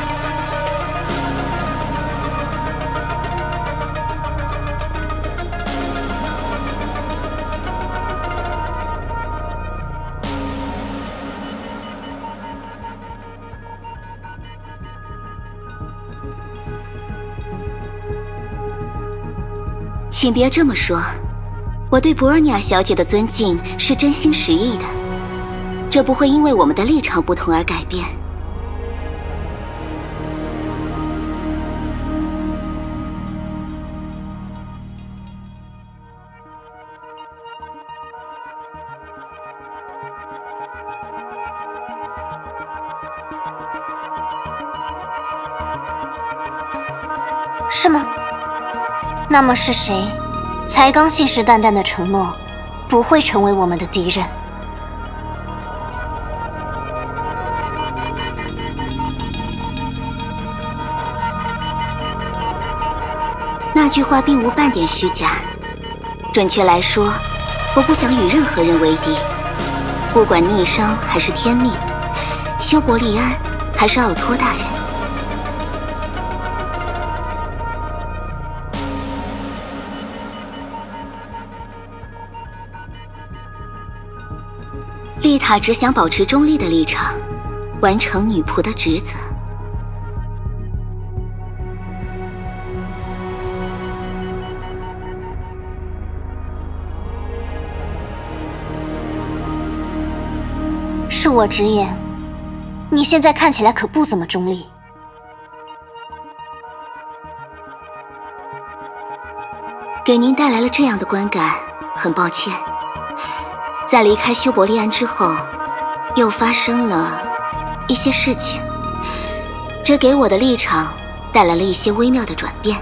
请别这么说，我对博尔尼亚小姐的尊敬是真心实意的。这不会因为我们的立场不同而改变。 是吗？那么是谁才刚信誓旦旦的承诺不会成为我们的敌人？ 那句话并无半点虚假。准确来说，我不想与任何人为敌，不管逆商还是天命，修伯利安还是奥托大人。丽塔只想保持中立的立场，完成女仆的职责。 恕我直言，你现在看起来可不怎么中立。 给您带来了这样的观感，很抱歉。在离开修伯利安之后，又发生了一些事情，这给我的立场带来了一些微妙的转变。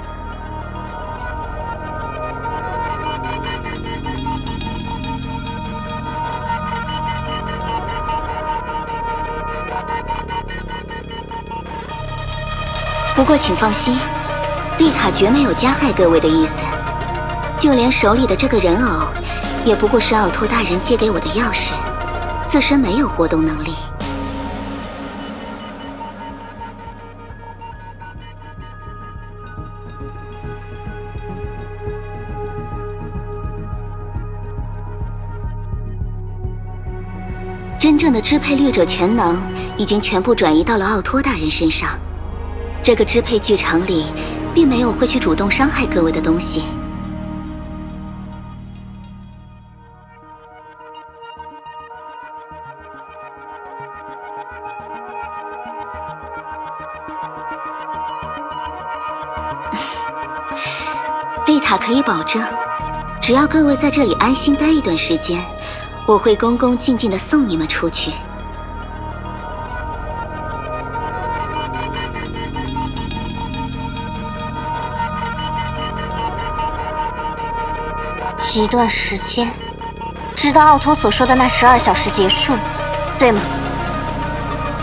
不过请放心，丽塔绝没有加害各位的意思，就连手里的这个人偶也不过是奥托大人借给我的钥匙，自身没有活动能力。真正的支配掠者全能已经全部转移到了奥托大人身上。这个支配剧场里并没有会去主动伤害各位的东西。丽塔可以保证，只要各位在这里安心待一段时间，我会恭恭敬敬地送你们出去。 一段时间，直到奥托所说的那12小时结束，对吗？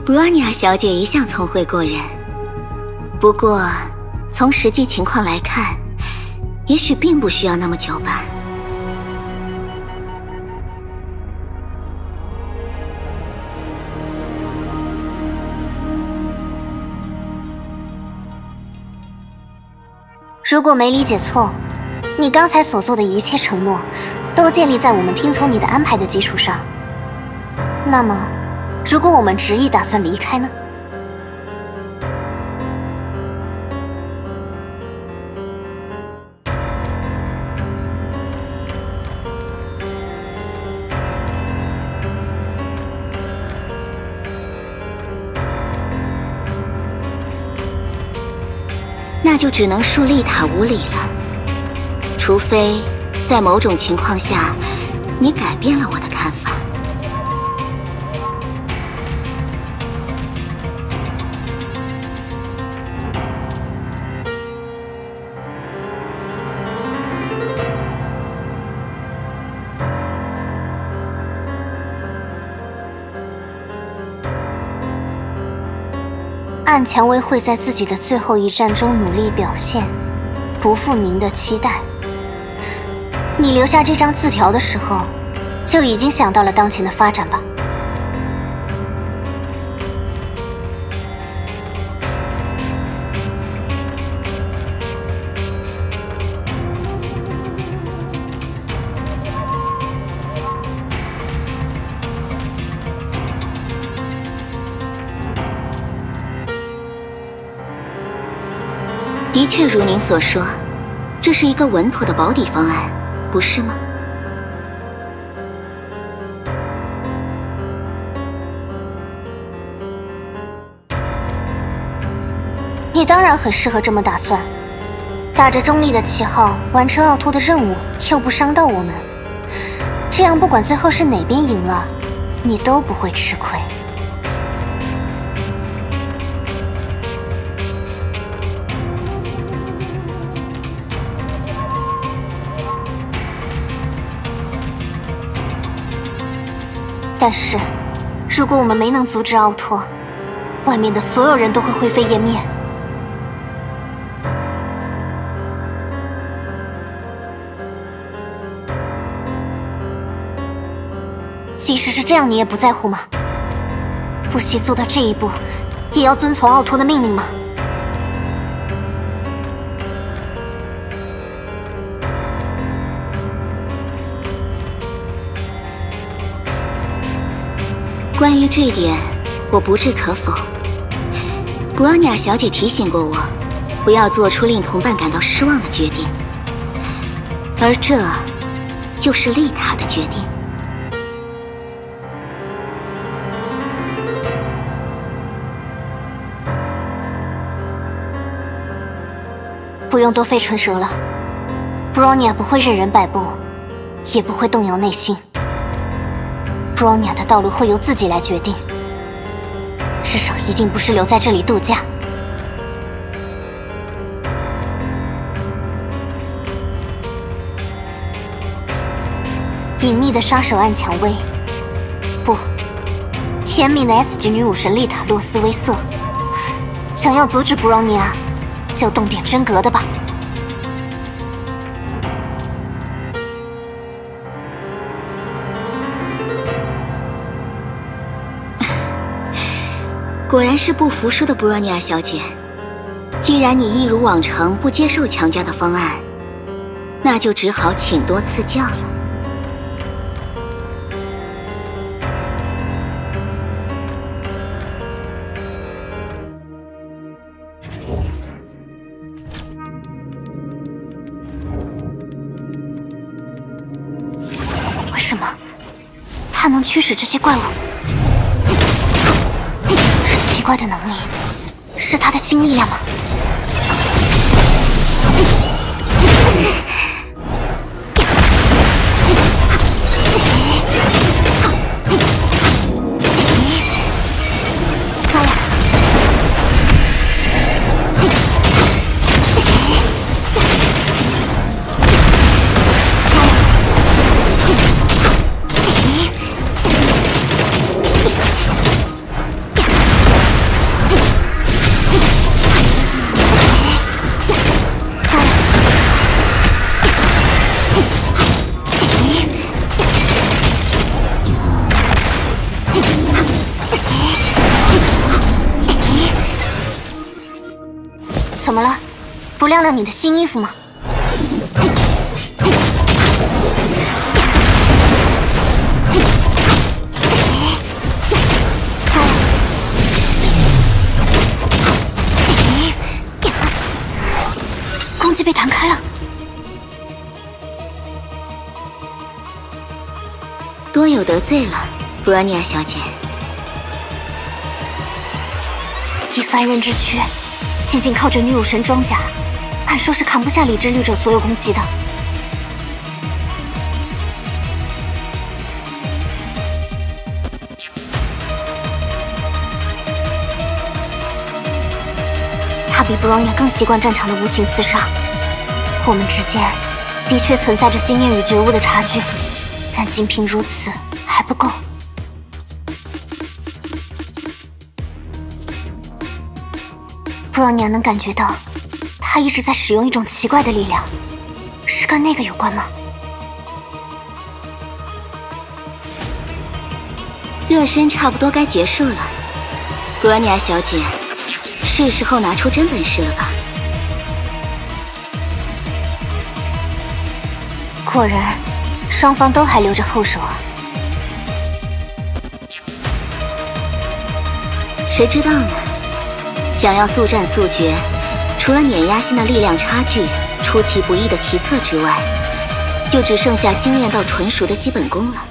布罗尼亚小姐一向聪慧过人，不过从实际情况来看，也许并不需要那么久吧。 如果没理解错，你刚才所做的一切承诺，都建立在我们听从你的安排的基础上。那么，如果我们执意打算离开呢？ 那就只能树丽塔无礼了，除非在某种情况下，你改变了我的看法。 暗蔷薇会在自己的最后一战中努力表现，不负您的期待。你留下这张字条的时候，就已经想到了当前的发展吧？ 的确如您所说，这是一个稳妥的保底方案，不是吗？ 你当然很适合这么打算，打着中立的旗号完成奥托的任务，又不伤到我们，这样不管最后是哪边赢了，你都不会吃亏。但是，如果我们没能阻止奥托，外面的所有人都会灰飞烟灭。即使是这样，你也不在乎吗？不惜做到这一步，也要遵从奥托的命令吗？ 关于这一点，我不置可否。布朗尼亚小姐提醒过我，不要做出令同伴感到失望的决定，而这就是丽塔的决定。 不用多费唇舌了，布朗尼亚不会任人摆布，也不会动摇内心。布朗尼亚的道路会由自己来决定，至少一定不是留在这里度假。隐秘的杀手暗蔷薇，不，天命的 S 级女武神丽塔洛斯威瑟，想要阻止布朗尼亚，就动点真格的吧。 果然是不服输的布洛尼亚小姐。既然你一如往常不接受强加的方案，那就只好请多赐教了。 为什么他能驱使这些怪物？这奇怪的能力是他的新力量吗？ 不晾晾你的新衣服吗？攻击被弹开了。 多有得罪了，布罗尼亚小姐。 以凡人之躯，仅仅靠着女武神装甲，按说是扛不下理智律者所有攻击的。他比布罗尼亚更习惯战场的无情厮杀，我们之间的确存在着经验与觉悟的差距，但仅凭如此还不够。布罗尼亚能感觉到，他一直在使用一种奇怪的力量，是跟那个有关吗？ 热身差不多该结束了，布罗尼亚小姐，是时候拿出真本事了吧？ 果然，双方都还留着后手啊。 谁知道呢？想要速战速决，除了碾压性的力量差距、出其不意的奇策之外，就只剩下精炼到纯熟的基本功了。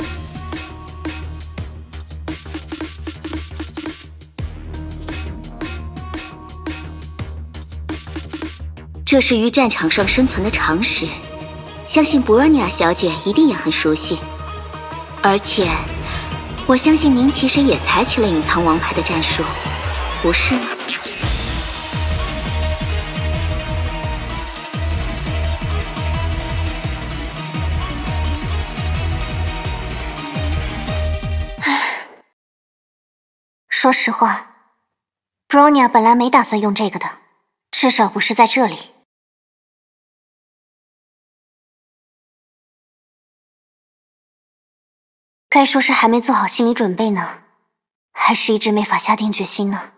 这是于战场上生存的常识，相信布罗尼亚小姐一定也很熟悉。而且，我相信您其实也采取了隐藏王牌的战术，不是吗？ 说实话，布罗尼亚本来没打算用这个的，至少不是在这里。该说是还没做好心理准备呢，还是一直没法下定决心呢？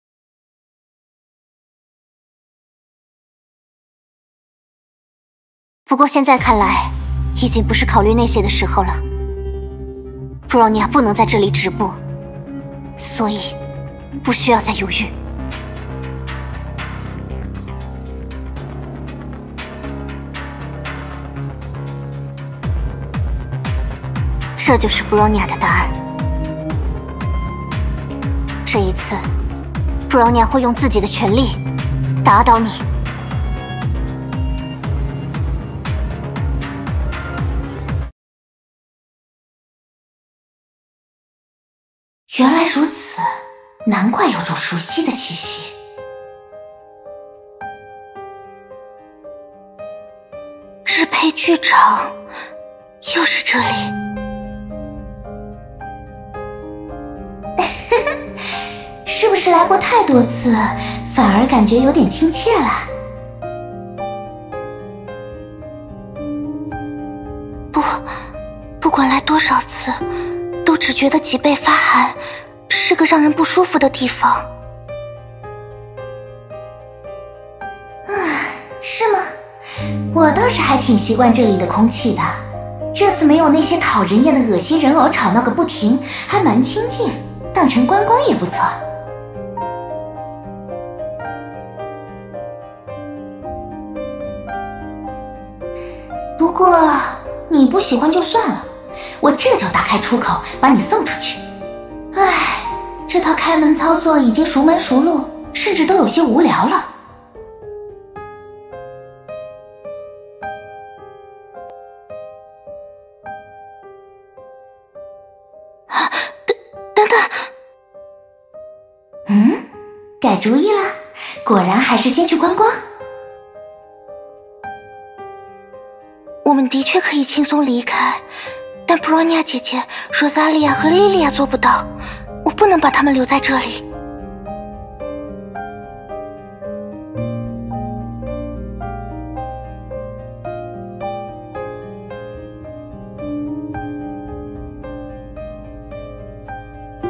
不过现在看来，已经不是考虑那些的时候了。布罗尼亚不能在这里止步，所以不需要再犹豫。这就是布罗尼亚的答案。这一次，布罗尼亚会用自己的全力打倒你。原来如此，难怪有种熟悉的气息。支配剧场，又是这里。是不是来过太多次，反而感觉有点亲切了？不管来多少次，都只觉得脊背发寒，是个让人不舒服的地方。是吗？我倒是还挺习惯这里的空气的，这次没有那些讨人厌的恶心人偶吵闹个不停，还蛮清静，当成观光也不错。不过你不喜欢就算了，我这就打开出口把你送出去。唉，这套开门操作已经熟门熟路，甚至都有些无聊了。等等，改主意了，果然还是先去观光。我们的确可以轻松离开，但布罗尼亚姐姐、罗萨莉亚和莉莉亚做不到，我不能把她们留在这里。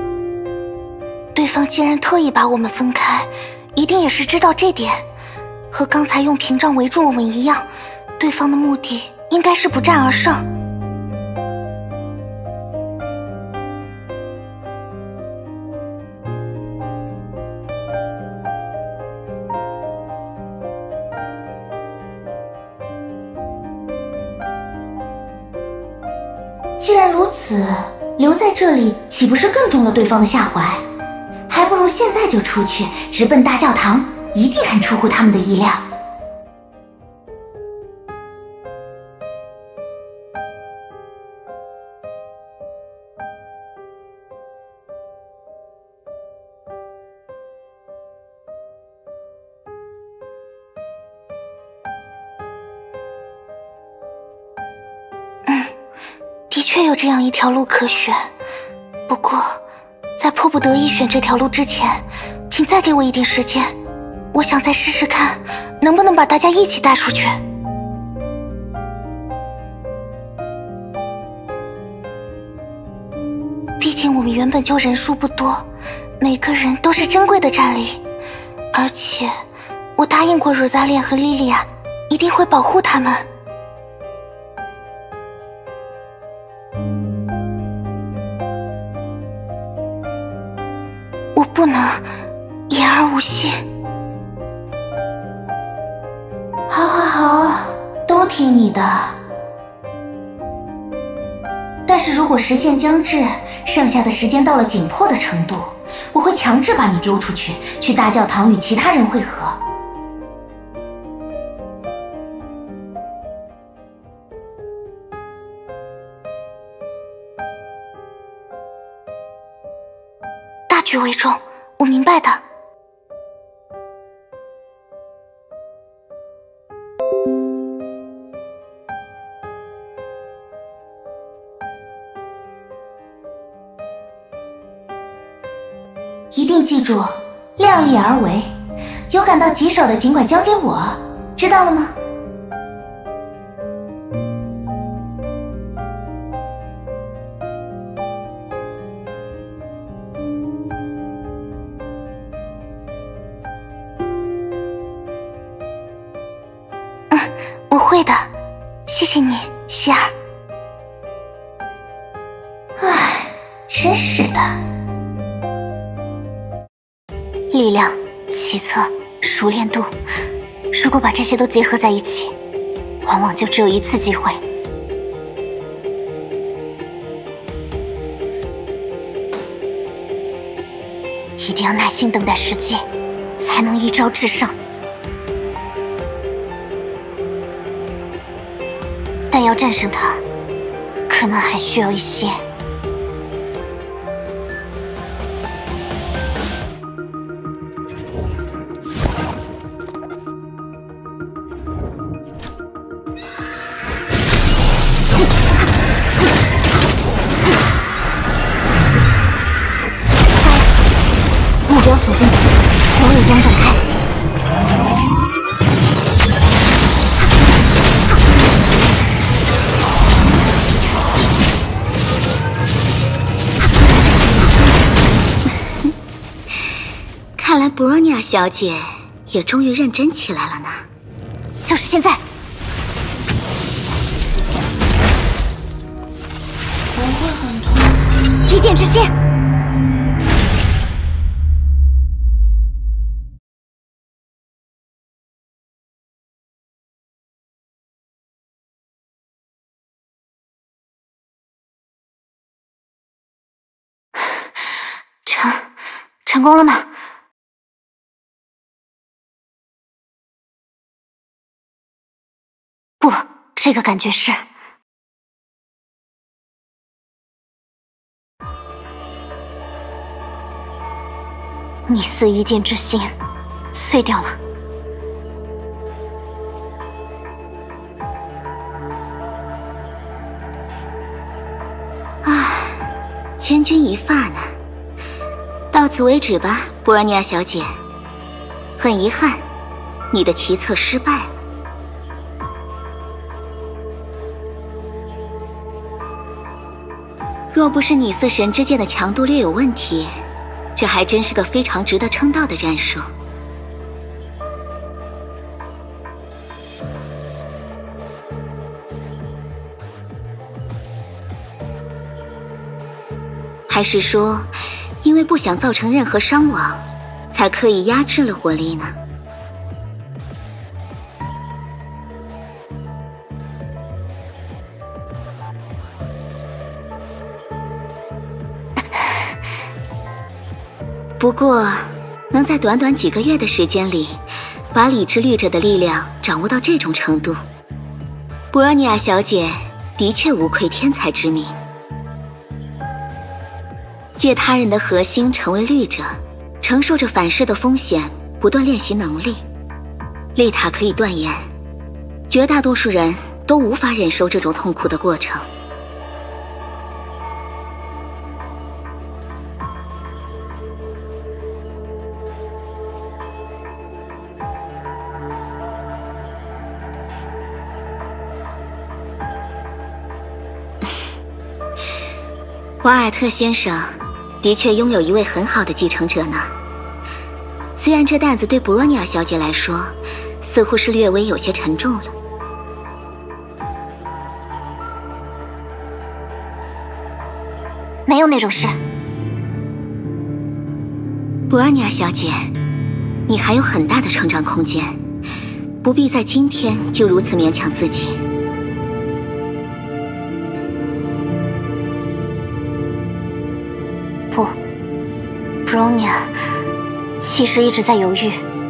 对方既然特意把我们分开，一定也是知道这点， 和刚才用屏障围住我们一样，对方的目的应该是不战而胜。 既然如此，留在这里岂不是更中了对方的下怀？还不如现在就出去，直奔大教堂，一定很出乎他们的意料。 的确有这样一条路可选，不过在迫不得已选这条路之前，请再给我一点时间，我想再试试看，能不能把大家一起带出去。毕竟我们原本就人数不多，每个人都是珍贵的战力，而且我答应过 Rosalia 和莉莉娅，一定会保护他们。我不能言而无信。 好好好，都听你的。但是如果时限将至，剩下的时间到了紧迫的程度，我会强制把你丢出去，去大教堂与其他人会合。 大局为重，我明白的。 一定记住，量力而为，有感到棘手的尽管交给我，知道了吗？ 我会的，谢谢你，希儿。 唉，真是的。 力量、奇策、熟练度，如果把这些都结合在一起，往往就只有一次机会。一定要耐心等待时机，才能一招制胜。但要战胜他，可能还需要一些。 目标锁定，所有将展开。 看来布罗尼亚小姐也终于认真起来了呢。 就是现在！ 不会很痛。 一剑之心。成功了吗？不，这个感觉是……你似一剑之心碎掉了。 唉，千钧一发呢。到此为止吧，布罗尼亚小姐。很遗憾，你的奇策失败了。若不是你四神之剑的强度略有问题，这还真是个非常值得称道的战术。 还是说，因为不想造成任何伤亡，才刻意压制了火力呢？不过，能在短短几个月的时间里，把理智律者的力量掌握到这种程度，博尔尼亚小姐的确无愧天才之名。借他人的核心成为律者，承受着反噬的风险，不断练习能力。丽塔可以断言，绝大多数人都无法忍受这种痛苦的过程。瓦尔特先生的确拥有一位很好的继承者呢。虽然这担子对博若尼亚小姐来说，似乎是略微有些沉重了。 没有那种事。 博若尼亚小姐，你还有很大的成长空间，不必在今天就如此勉强自己。 不，布罗尼亚其实一直在犹豫。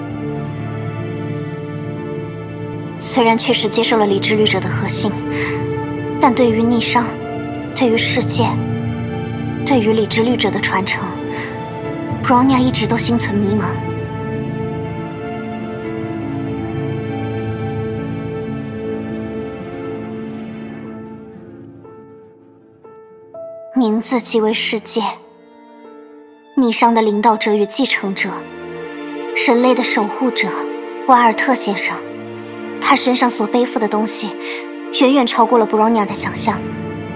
虽然确实接受了理智律者的核心，但对于逆商，对于世界，对于理智律者的传承，布罗尼亚一直都心存迷茫。名字即为世界。逆商的领导者与继承者，人类的守护者瓦尔特先生，他身上所背负的东西，远远超过了布罗尼亚的想象。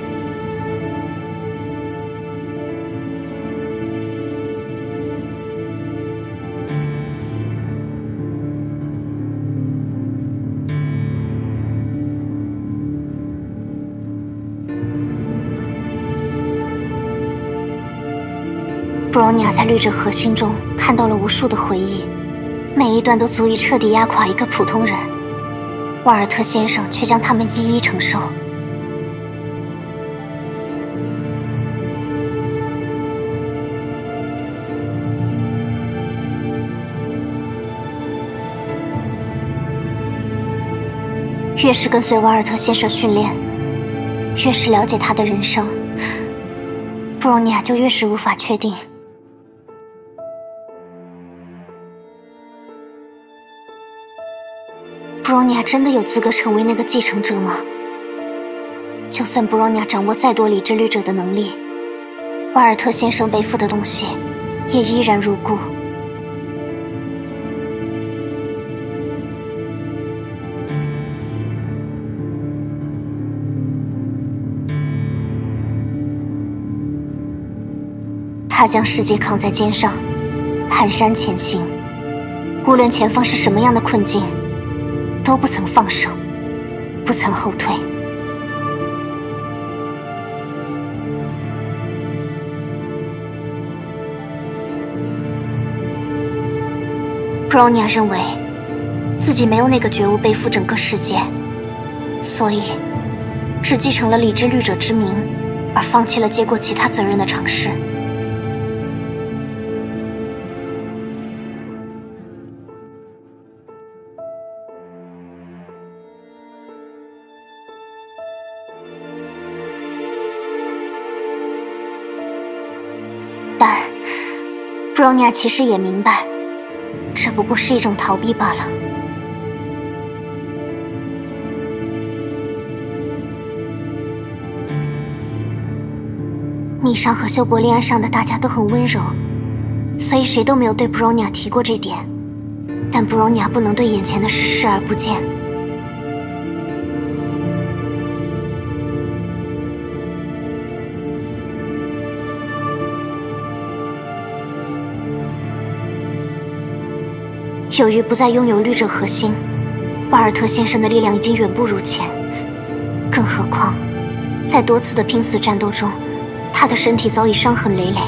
布罗尼亚在律者核心中看到了无数的回忆，每一段都足以彻底压垮一个普通人。瓦尔特先生却将他们一一承受。越是跟随瓦尔特先生训练，越是了解他的人生，布罗尼亚就越是无法确定。布罗尼亚真的有资格成为那个继承者吗？就算布罗尼亚掌握再多理智律者的能力，瓦尔特先生背负的东西也依然如故。他将世界扛在肩上，蹒跚前行，无论前方是什么样的困境，都不曾放手，不曾后退。布罗尼亚认为自己没有那个觉悟背负整个世界，所以只继承了理智律者之名，而放弃了接过其他责任的尝试。但布罗尼亚其实也明白，这不过是一种逃避罢了。逆商和修伯利安上的大家都很温柔，所以谁都没有对布罗尼亚提过这点。但布罗尼亚不能对眼前的事视而不见。由于不再拥有律者核心，瓦尔特先生的力量已经远不如前。更何况，在多次的拼死战斗中， 他的身体早已伤痕累累。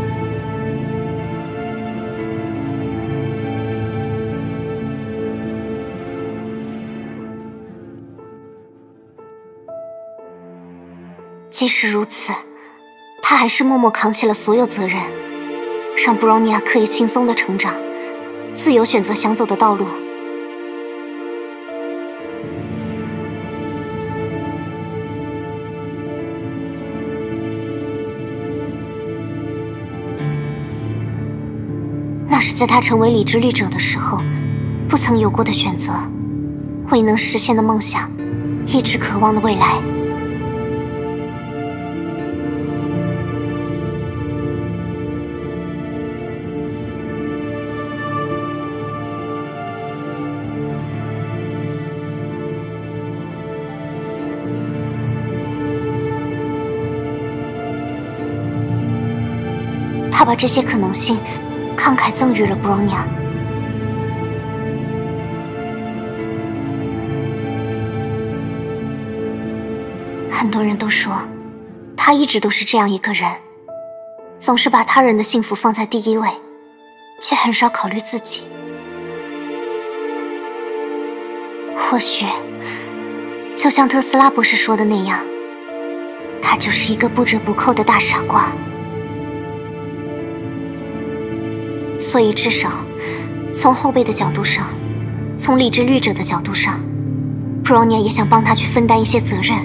即使如此，他还是默默扛起了所有责任，让布罗尼亚可以轻松的成长，自由选择想走的道路。那是在他成为理智律者的时候，不曾有过的选择，未能实现的梦想，一直渴望的未来。他把这些可能性慷慨赠予了布罗尼亚。很多人都说，他一直都是这样一个人，总是把他人的幸福放在第一位，却很少考虑自己。或许，就像特斯拉博士说的那样，他就是一个不折不扣的大傻瓜。所以至少，从后辈的角度上，从理智律者的角度上，布罗尼亚也想帮他去分担一些责任。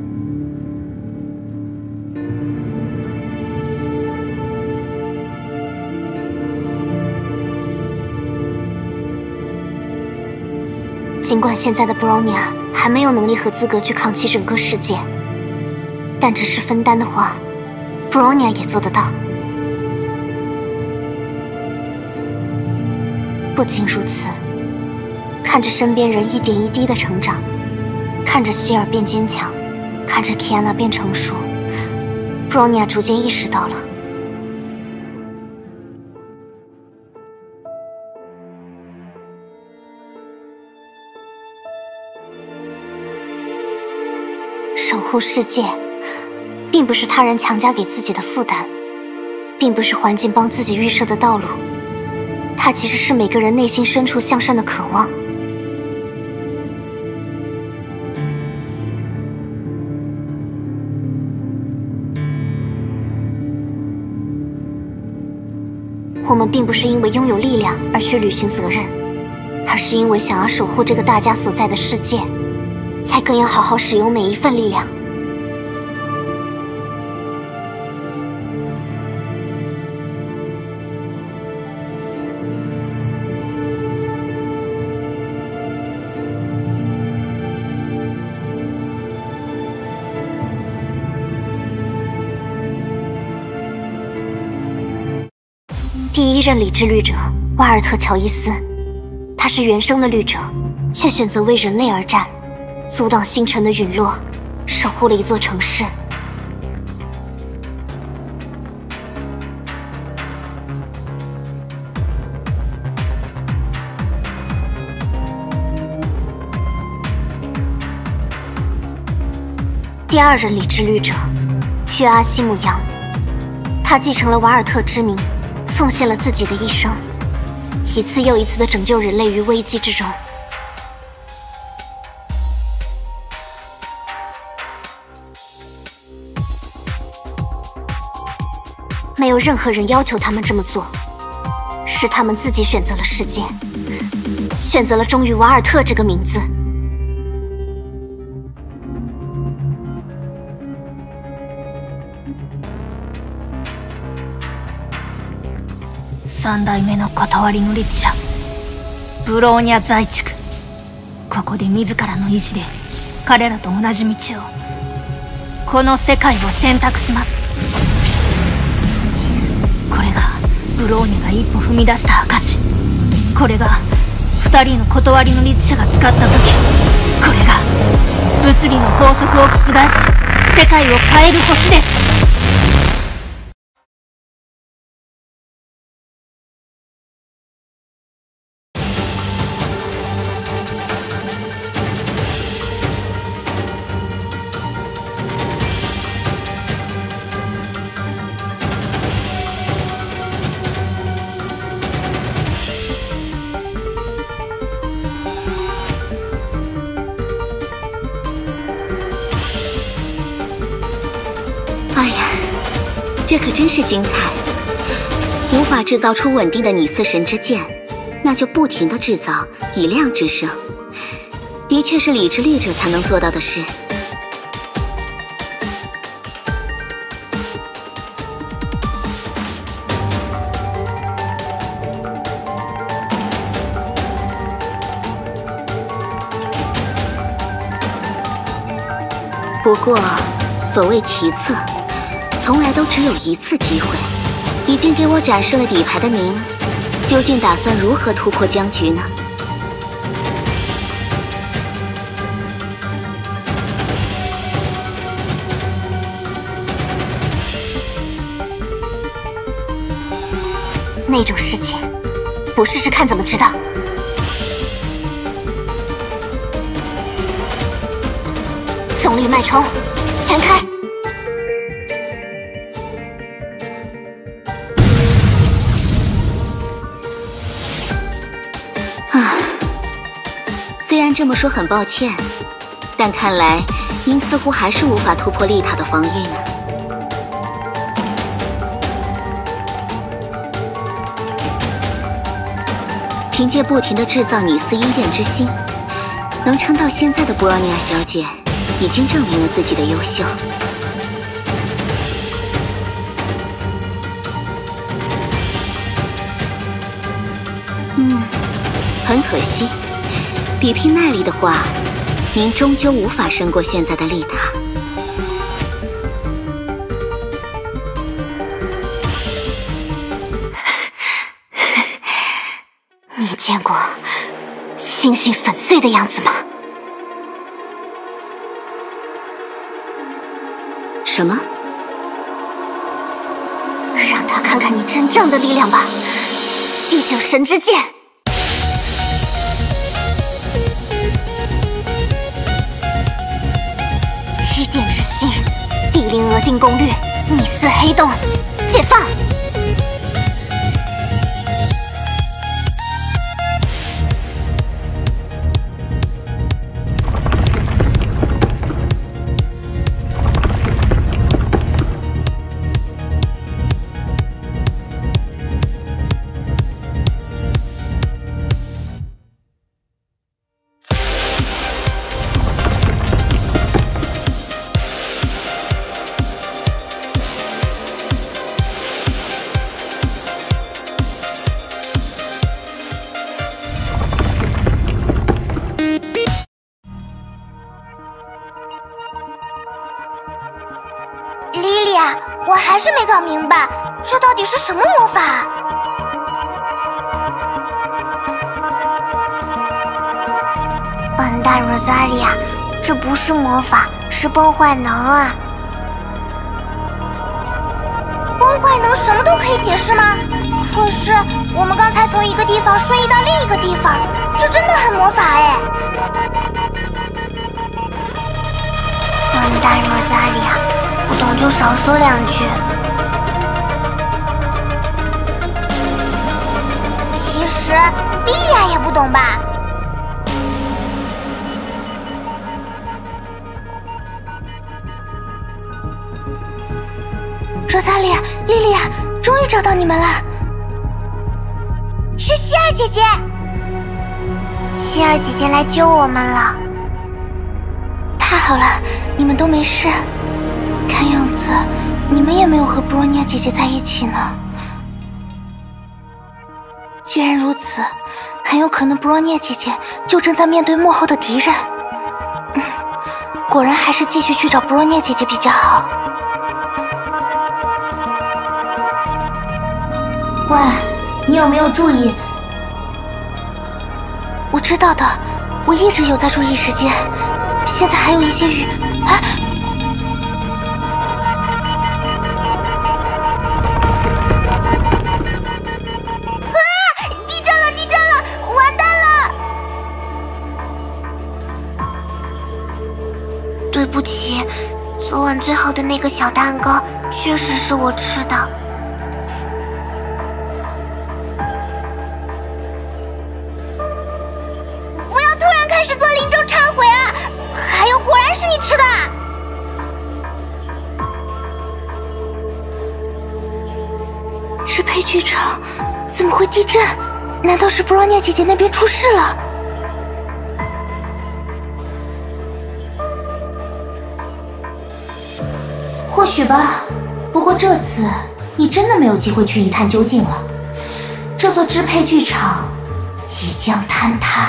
尽管现在的布罗尼亚还没有能力和资格去扛起整个世界，但只是分担的话，布罗尼亚也做得到。不仅如此，看着身边人一点一滴的成长，看着希尔变坚强，看着基安娜变成熟，布罗尼亚逐渐意识到了，守护世界，并不是他人强加给自己的负担，并不是环境帮自己预设的道路。它其实是每个人内心深处向善的渴望。我们并不是因为拥有力量而去履行责任，而是因为想要守护这个大家所在的世界，才更要好好使用每一份力量。第一任理智律者瓦尔特·乔伊斯，他是原生的律者，却选择为人类而战，阻挡星辰的陨落，守护了一座城市。第二任理智律者约阿希姆·杨，他继承了瓦尔特之名，奉献了自己的一生，一次又一次地拯救人类于危机之中。没有任何人要求他们这么做，是他们自己选择了世界，选择了忠于瓦尔特这个名字。 三代目の断りの律者ブローニャ財畜、ここで自らの意志で彼らと同じ道を、この世界を選択します。これがブローニャが一歩踏み出した証。これが二人の断りの律者が使った武器。これが物理の法則を覆し世界を変える星です。 这可真是精彩。无法制造出稳定的拟似神之剑，那就不停地制造，以量制胜。的确是理智律者才能做到的事。不过，所谓奇策，从来都只有一次机会。已经给我展示了底牌的您，究竟打算如何突破僵局呢？ 那种事情，不试试看怎么知道？重力脉冲，全开！ 虽然这么说很抱歉，但看来您似乎还是无法突破丽塔的防御呢。凭借不停的制造拟似伊甸之心，能撑到现在的波尔尼亚小姐，已经证明了自己的优秀。很可惜，比拼耐力的话，您终究无法胜过现在的丽塔。 你见过星星粉碎的样子吗？ 什么？ 让他看看你真正的力量吧！第九神之剑。伊甸之心，地灵额定功率，拟似黑洞，解放！ 我还是没搞明白，这到底是什么魔法？笨蛋 Rosalia， 这不是魔法，是崩坏能啊！崩坏能什么都可以解释吗？可是我们刚才从一个地方瞬移到另一个地方，这真的很魔法哎！笨蛋 Rosalia， 不懂就少说两句。其实莉莉娅也不懂吧？Rosalia， 莉莉娅，终于找到你们了。是希儿姐姐，希儿姐姐来救我们了。太好了，你们都没事。看样子你们也没有和布罗尼亚姐姐在一起呢。既然如此，很有可能布罗尼亚姐姐就正在面对幕后的敌人。果然还是继续去找布罗尼亚姐姐比较好。 喂，你有没有注意？ 我知道的，我一直有在注意时间。现在还有一些雨啊！地震了！地震了！完蛋了！对不起，昨晚最后的那个小蛋糕确实是我吃的。开始做临终忏悔啊！还有，果然是你吃的。 剧场怎么会地震？难道是布罗涅姐姐那边出事了？ 或许吧，不过这次你真的没有机会去一探究竟了。这座支配剧场即将坍塌。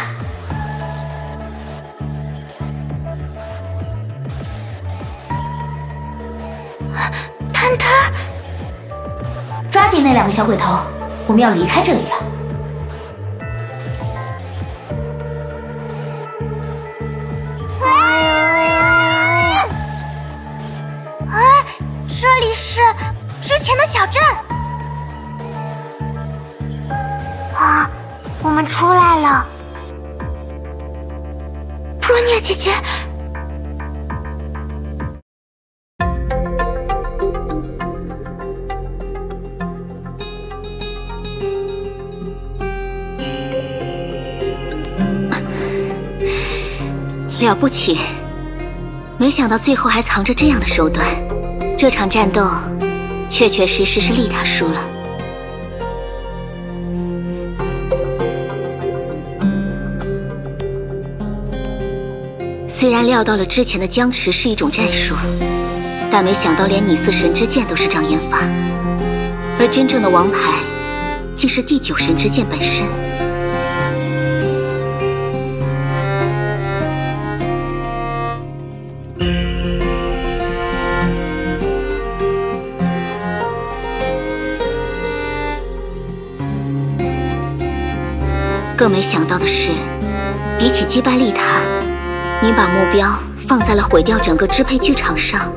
坍塌！ 抓紧那2个小鬼头，我们要离开这里了。 这里是之前的小镇。啊，我们出来了。布罗涅姐姐。 了不起，没想到最后还藏着这样的手段。这场战斗确确实实是丽塔输了。虽然料到了之前的僵持是一种战术，但没想到连拟似神之剑都是障眼法，而真正的王牌竟是第9神之剑本身。更没想到的是，比起击败丽塔，您把目标放在了毁掉整个支配剧场上。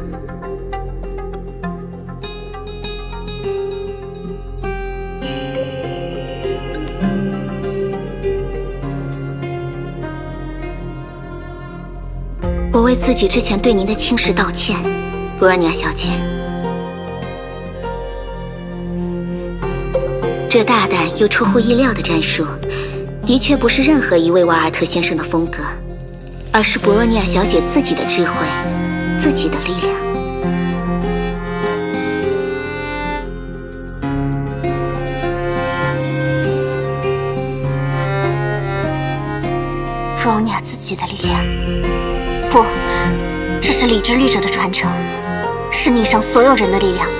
我为自己之前对您的轻视道歉，布罗尼亚小姐。这大胆又出乎意料的战术，的确不是任何一位瓦尔特先生的风格，而是博若尼亚小姐自己的智慧，自己的力量。 布罗尼亚自己的力量，不，这是理智律者的传承，是逆上所有人的力量。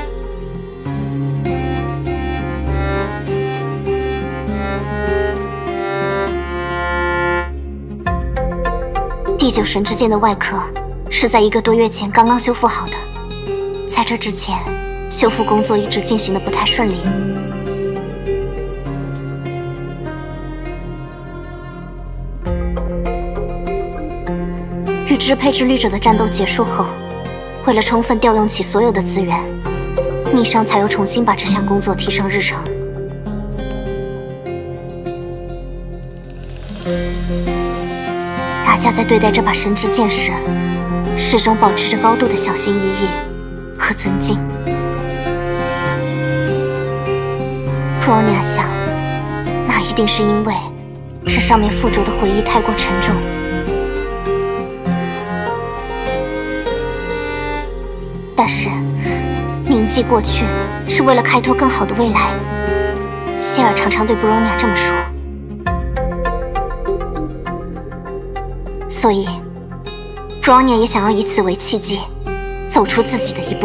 第9神之剑的外壳是在1个多月前刚刚修复好的，在这之前，修复工作一直进行的不太顺利。与支配之律者的战斗结束后，为了充分调用起所有的资源，逆商才又重新把这项工作提上日程。大家在对待这把神之剑时，始终保持着高度的小心翼翼和尊敬。布罗尼亚想，那一定是因为这上面附着的回忆太过沉重。但是，铭记过去是为了开拓更好的未来。谢尔常常对布罗尼亚这么说。所以，布罗尼亚也想要以此为契机，走出自己的一步。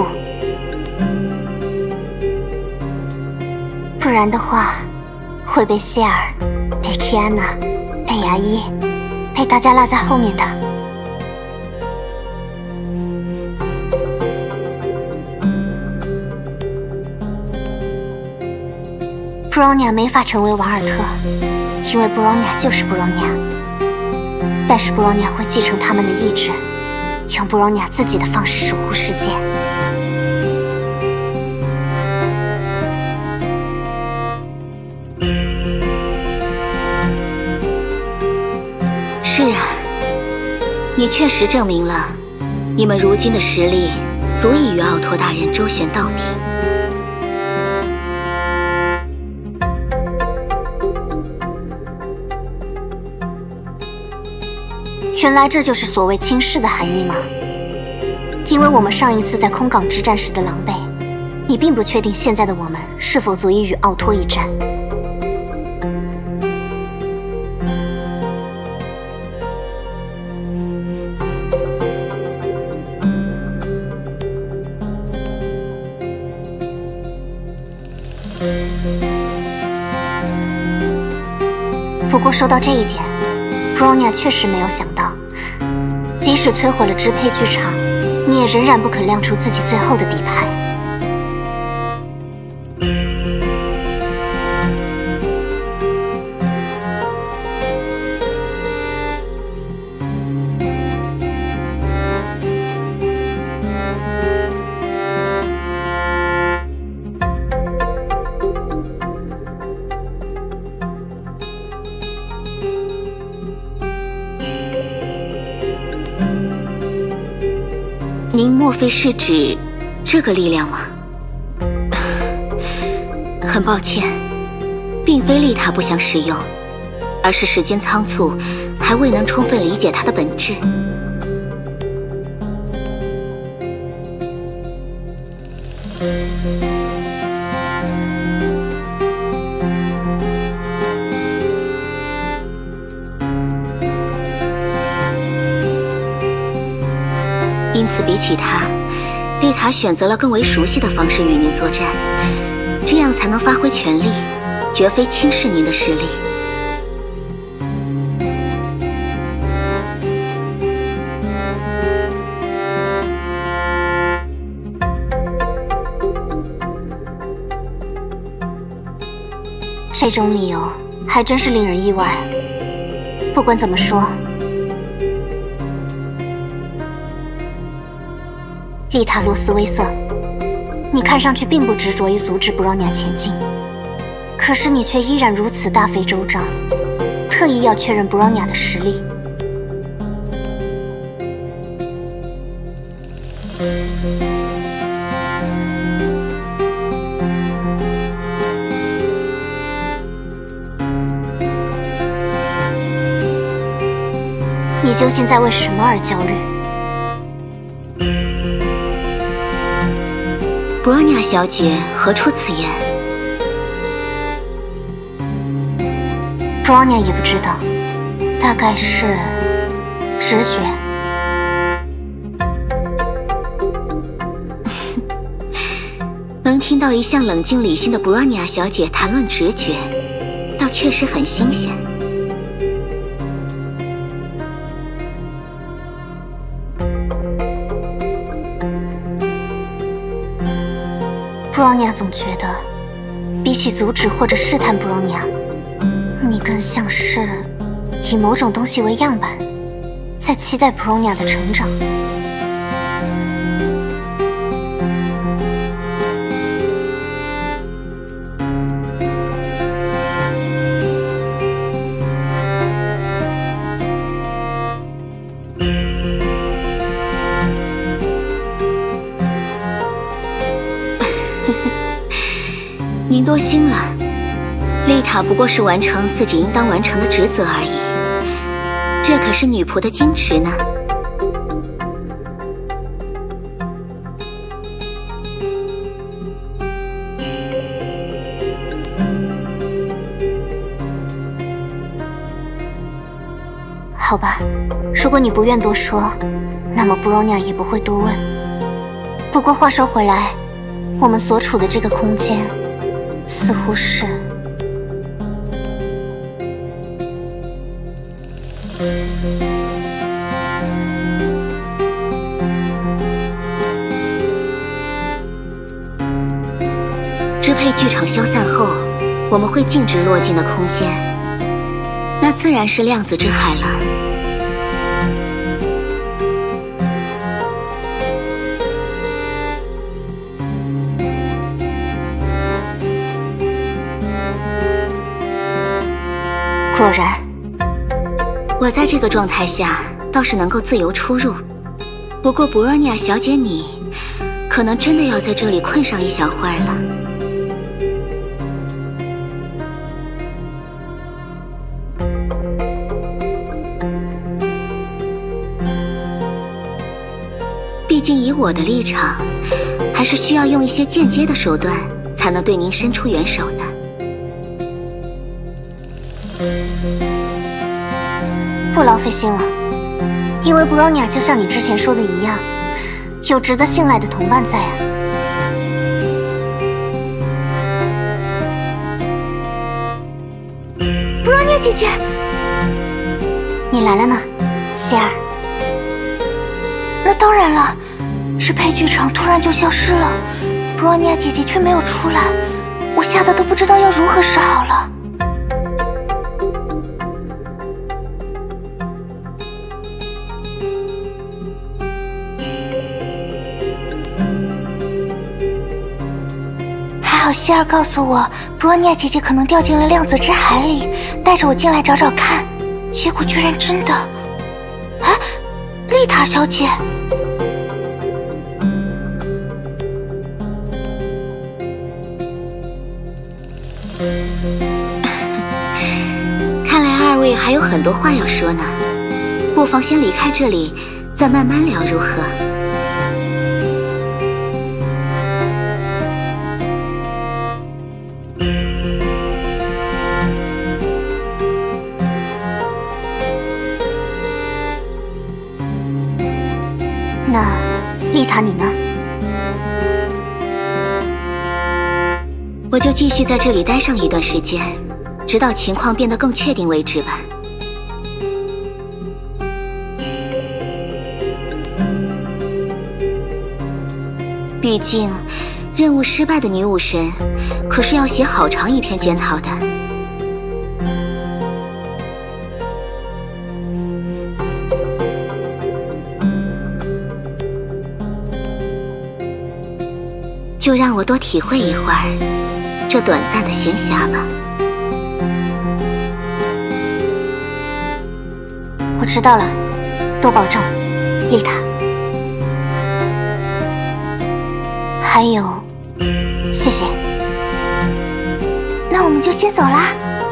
不然的话，会被谢尔、被基安娜、被牙医、被大家落在后面的。布罗尼亚没法成为瓦尔特，因为布罗尼亚就是布罗尼亚。但是布罗尼亚会继承他们的意志，用布罗尼亚自己的方式守护世界。 是啊，你确实证明了，你们如今的实力足以与奥托大人周旋到底。 原来这就是所谓轻视的含义吗？因为我们上一次在空港之战时的狼狈，你你并不确定现在的我们是否足以与奥托一战。不过说到这一点，布罗尼亚确实没有想到，即使摧毁了支配剧场，你也仍然不肯亮出自己最后的底牌。 您莫非是指这个力量吗？很抱歉，并非丽塔不想使用，而是时间仓促，还未能充分理解它的本质。因此，比起他，丽塔选择了更为熟悉的方式与您作战，这样才能发挥全力，绝非轻视您的实力。 这种理由还真是令人意外。不管怎么说，丽塔洛斯威瑟，你看上去并不执着于阻止布罗尼亚前进，可是你却依然如此大费周章，特意要确认布罗尼亚的实力。你究竟在为什么而焦虑？ 布罗尼亚小姐何出此言？ 布罗尼亚也不知道，大概是直觉。 能听到一向冷静理性的布罗尼亚小姐谈论直觉，倒确实很新鲜。 布罗尼亚总觉得，比起阻止或者试探布罗尼亚，你更像是以某种东西为样板，在期待布罗尼亚的成长。 您多心了，丽塔不过是完成自己应当完成的职责而已，这可是女仆的矜持呢。 好吧，如果你不愿多说，那么布罗尼亚也不会多问。不过话说回来，我们所处的这个空间似乎是…… 支配剧场消散后，我们会径直落进的空间，那自然是量子之海了。 果然， 我在这个状态下倒是能够自由出入。不过布罗尼亚小姐你，可能真的要在这里困上一小会儿了。 毕竟以我的立场，还是需要用一些间接的手段，才能对您伸出援手的。 不劳费心了，因为布罗尼亚就像你之前说的一样，有值得信赖的同伴在啊。布罗尼亚姐姐，你来了呢，希尔。那当然了，支配剧场突然就消失了，布罗尼亚姐姐却没有出来，我吓得都不知道要如何是好了。还好希尔告诉我，布罗尼亚姐姐可能掉进了量子之海里，带着我进来找找看，结果居然真的……啊，丽塔小姐。 看来二位还有很多话要说呢，不妨先离开这里，再慢慢聊，如何？ 那丽塔你呢？ 我就继续在这里待上一段时间，直到情况变得更确定为止吧。毕竟，任务失败的女武神，可是要写好长一篇检讨的。就让我多体会一会儿这短暂的闲暇吧。 我知道了，多保重，丽塔。还有，谢谢。那我们就先走啦。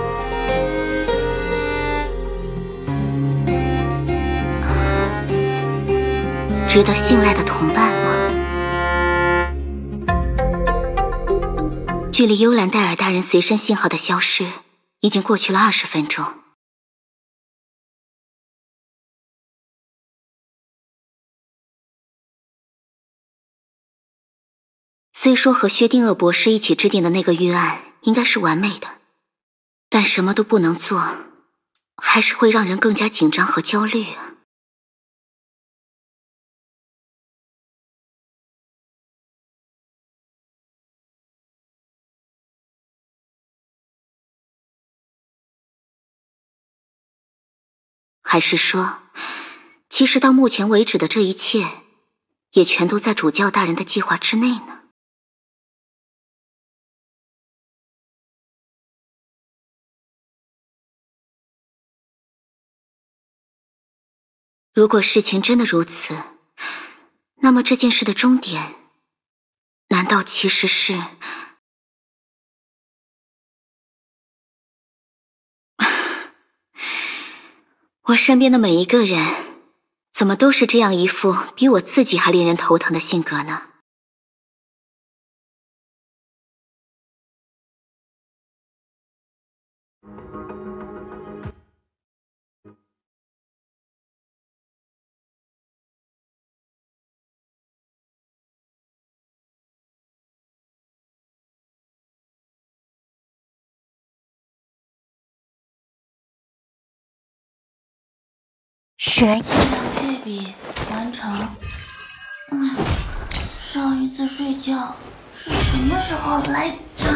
值得信赖的同伴吗？距离幽兰戴尔大人随身信号的消失，已经过去了20分钟。虽说和薛定谔博士一起制定的那个预案应该是完美的，但什么都不能做，还是会让人更加紧张和焦虑啊。还是说，其实到目前为止的这一切，也全都在主教大人的计划之内呢？如果事情真的如此，那么这件事的终点，难道其实是……我身边的每一个人，怎么都是这样一副比我自己还令人头疼的性格呢？ 蛇配比完成。上一次睡觉是什么时候来着？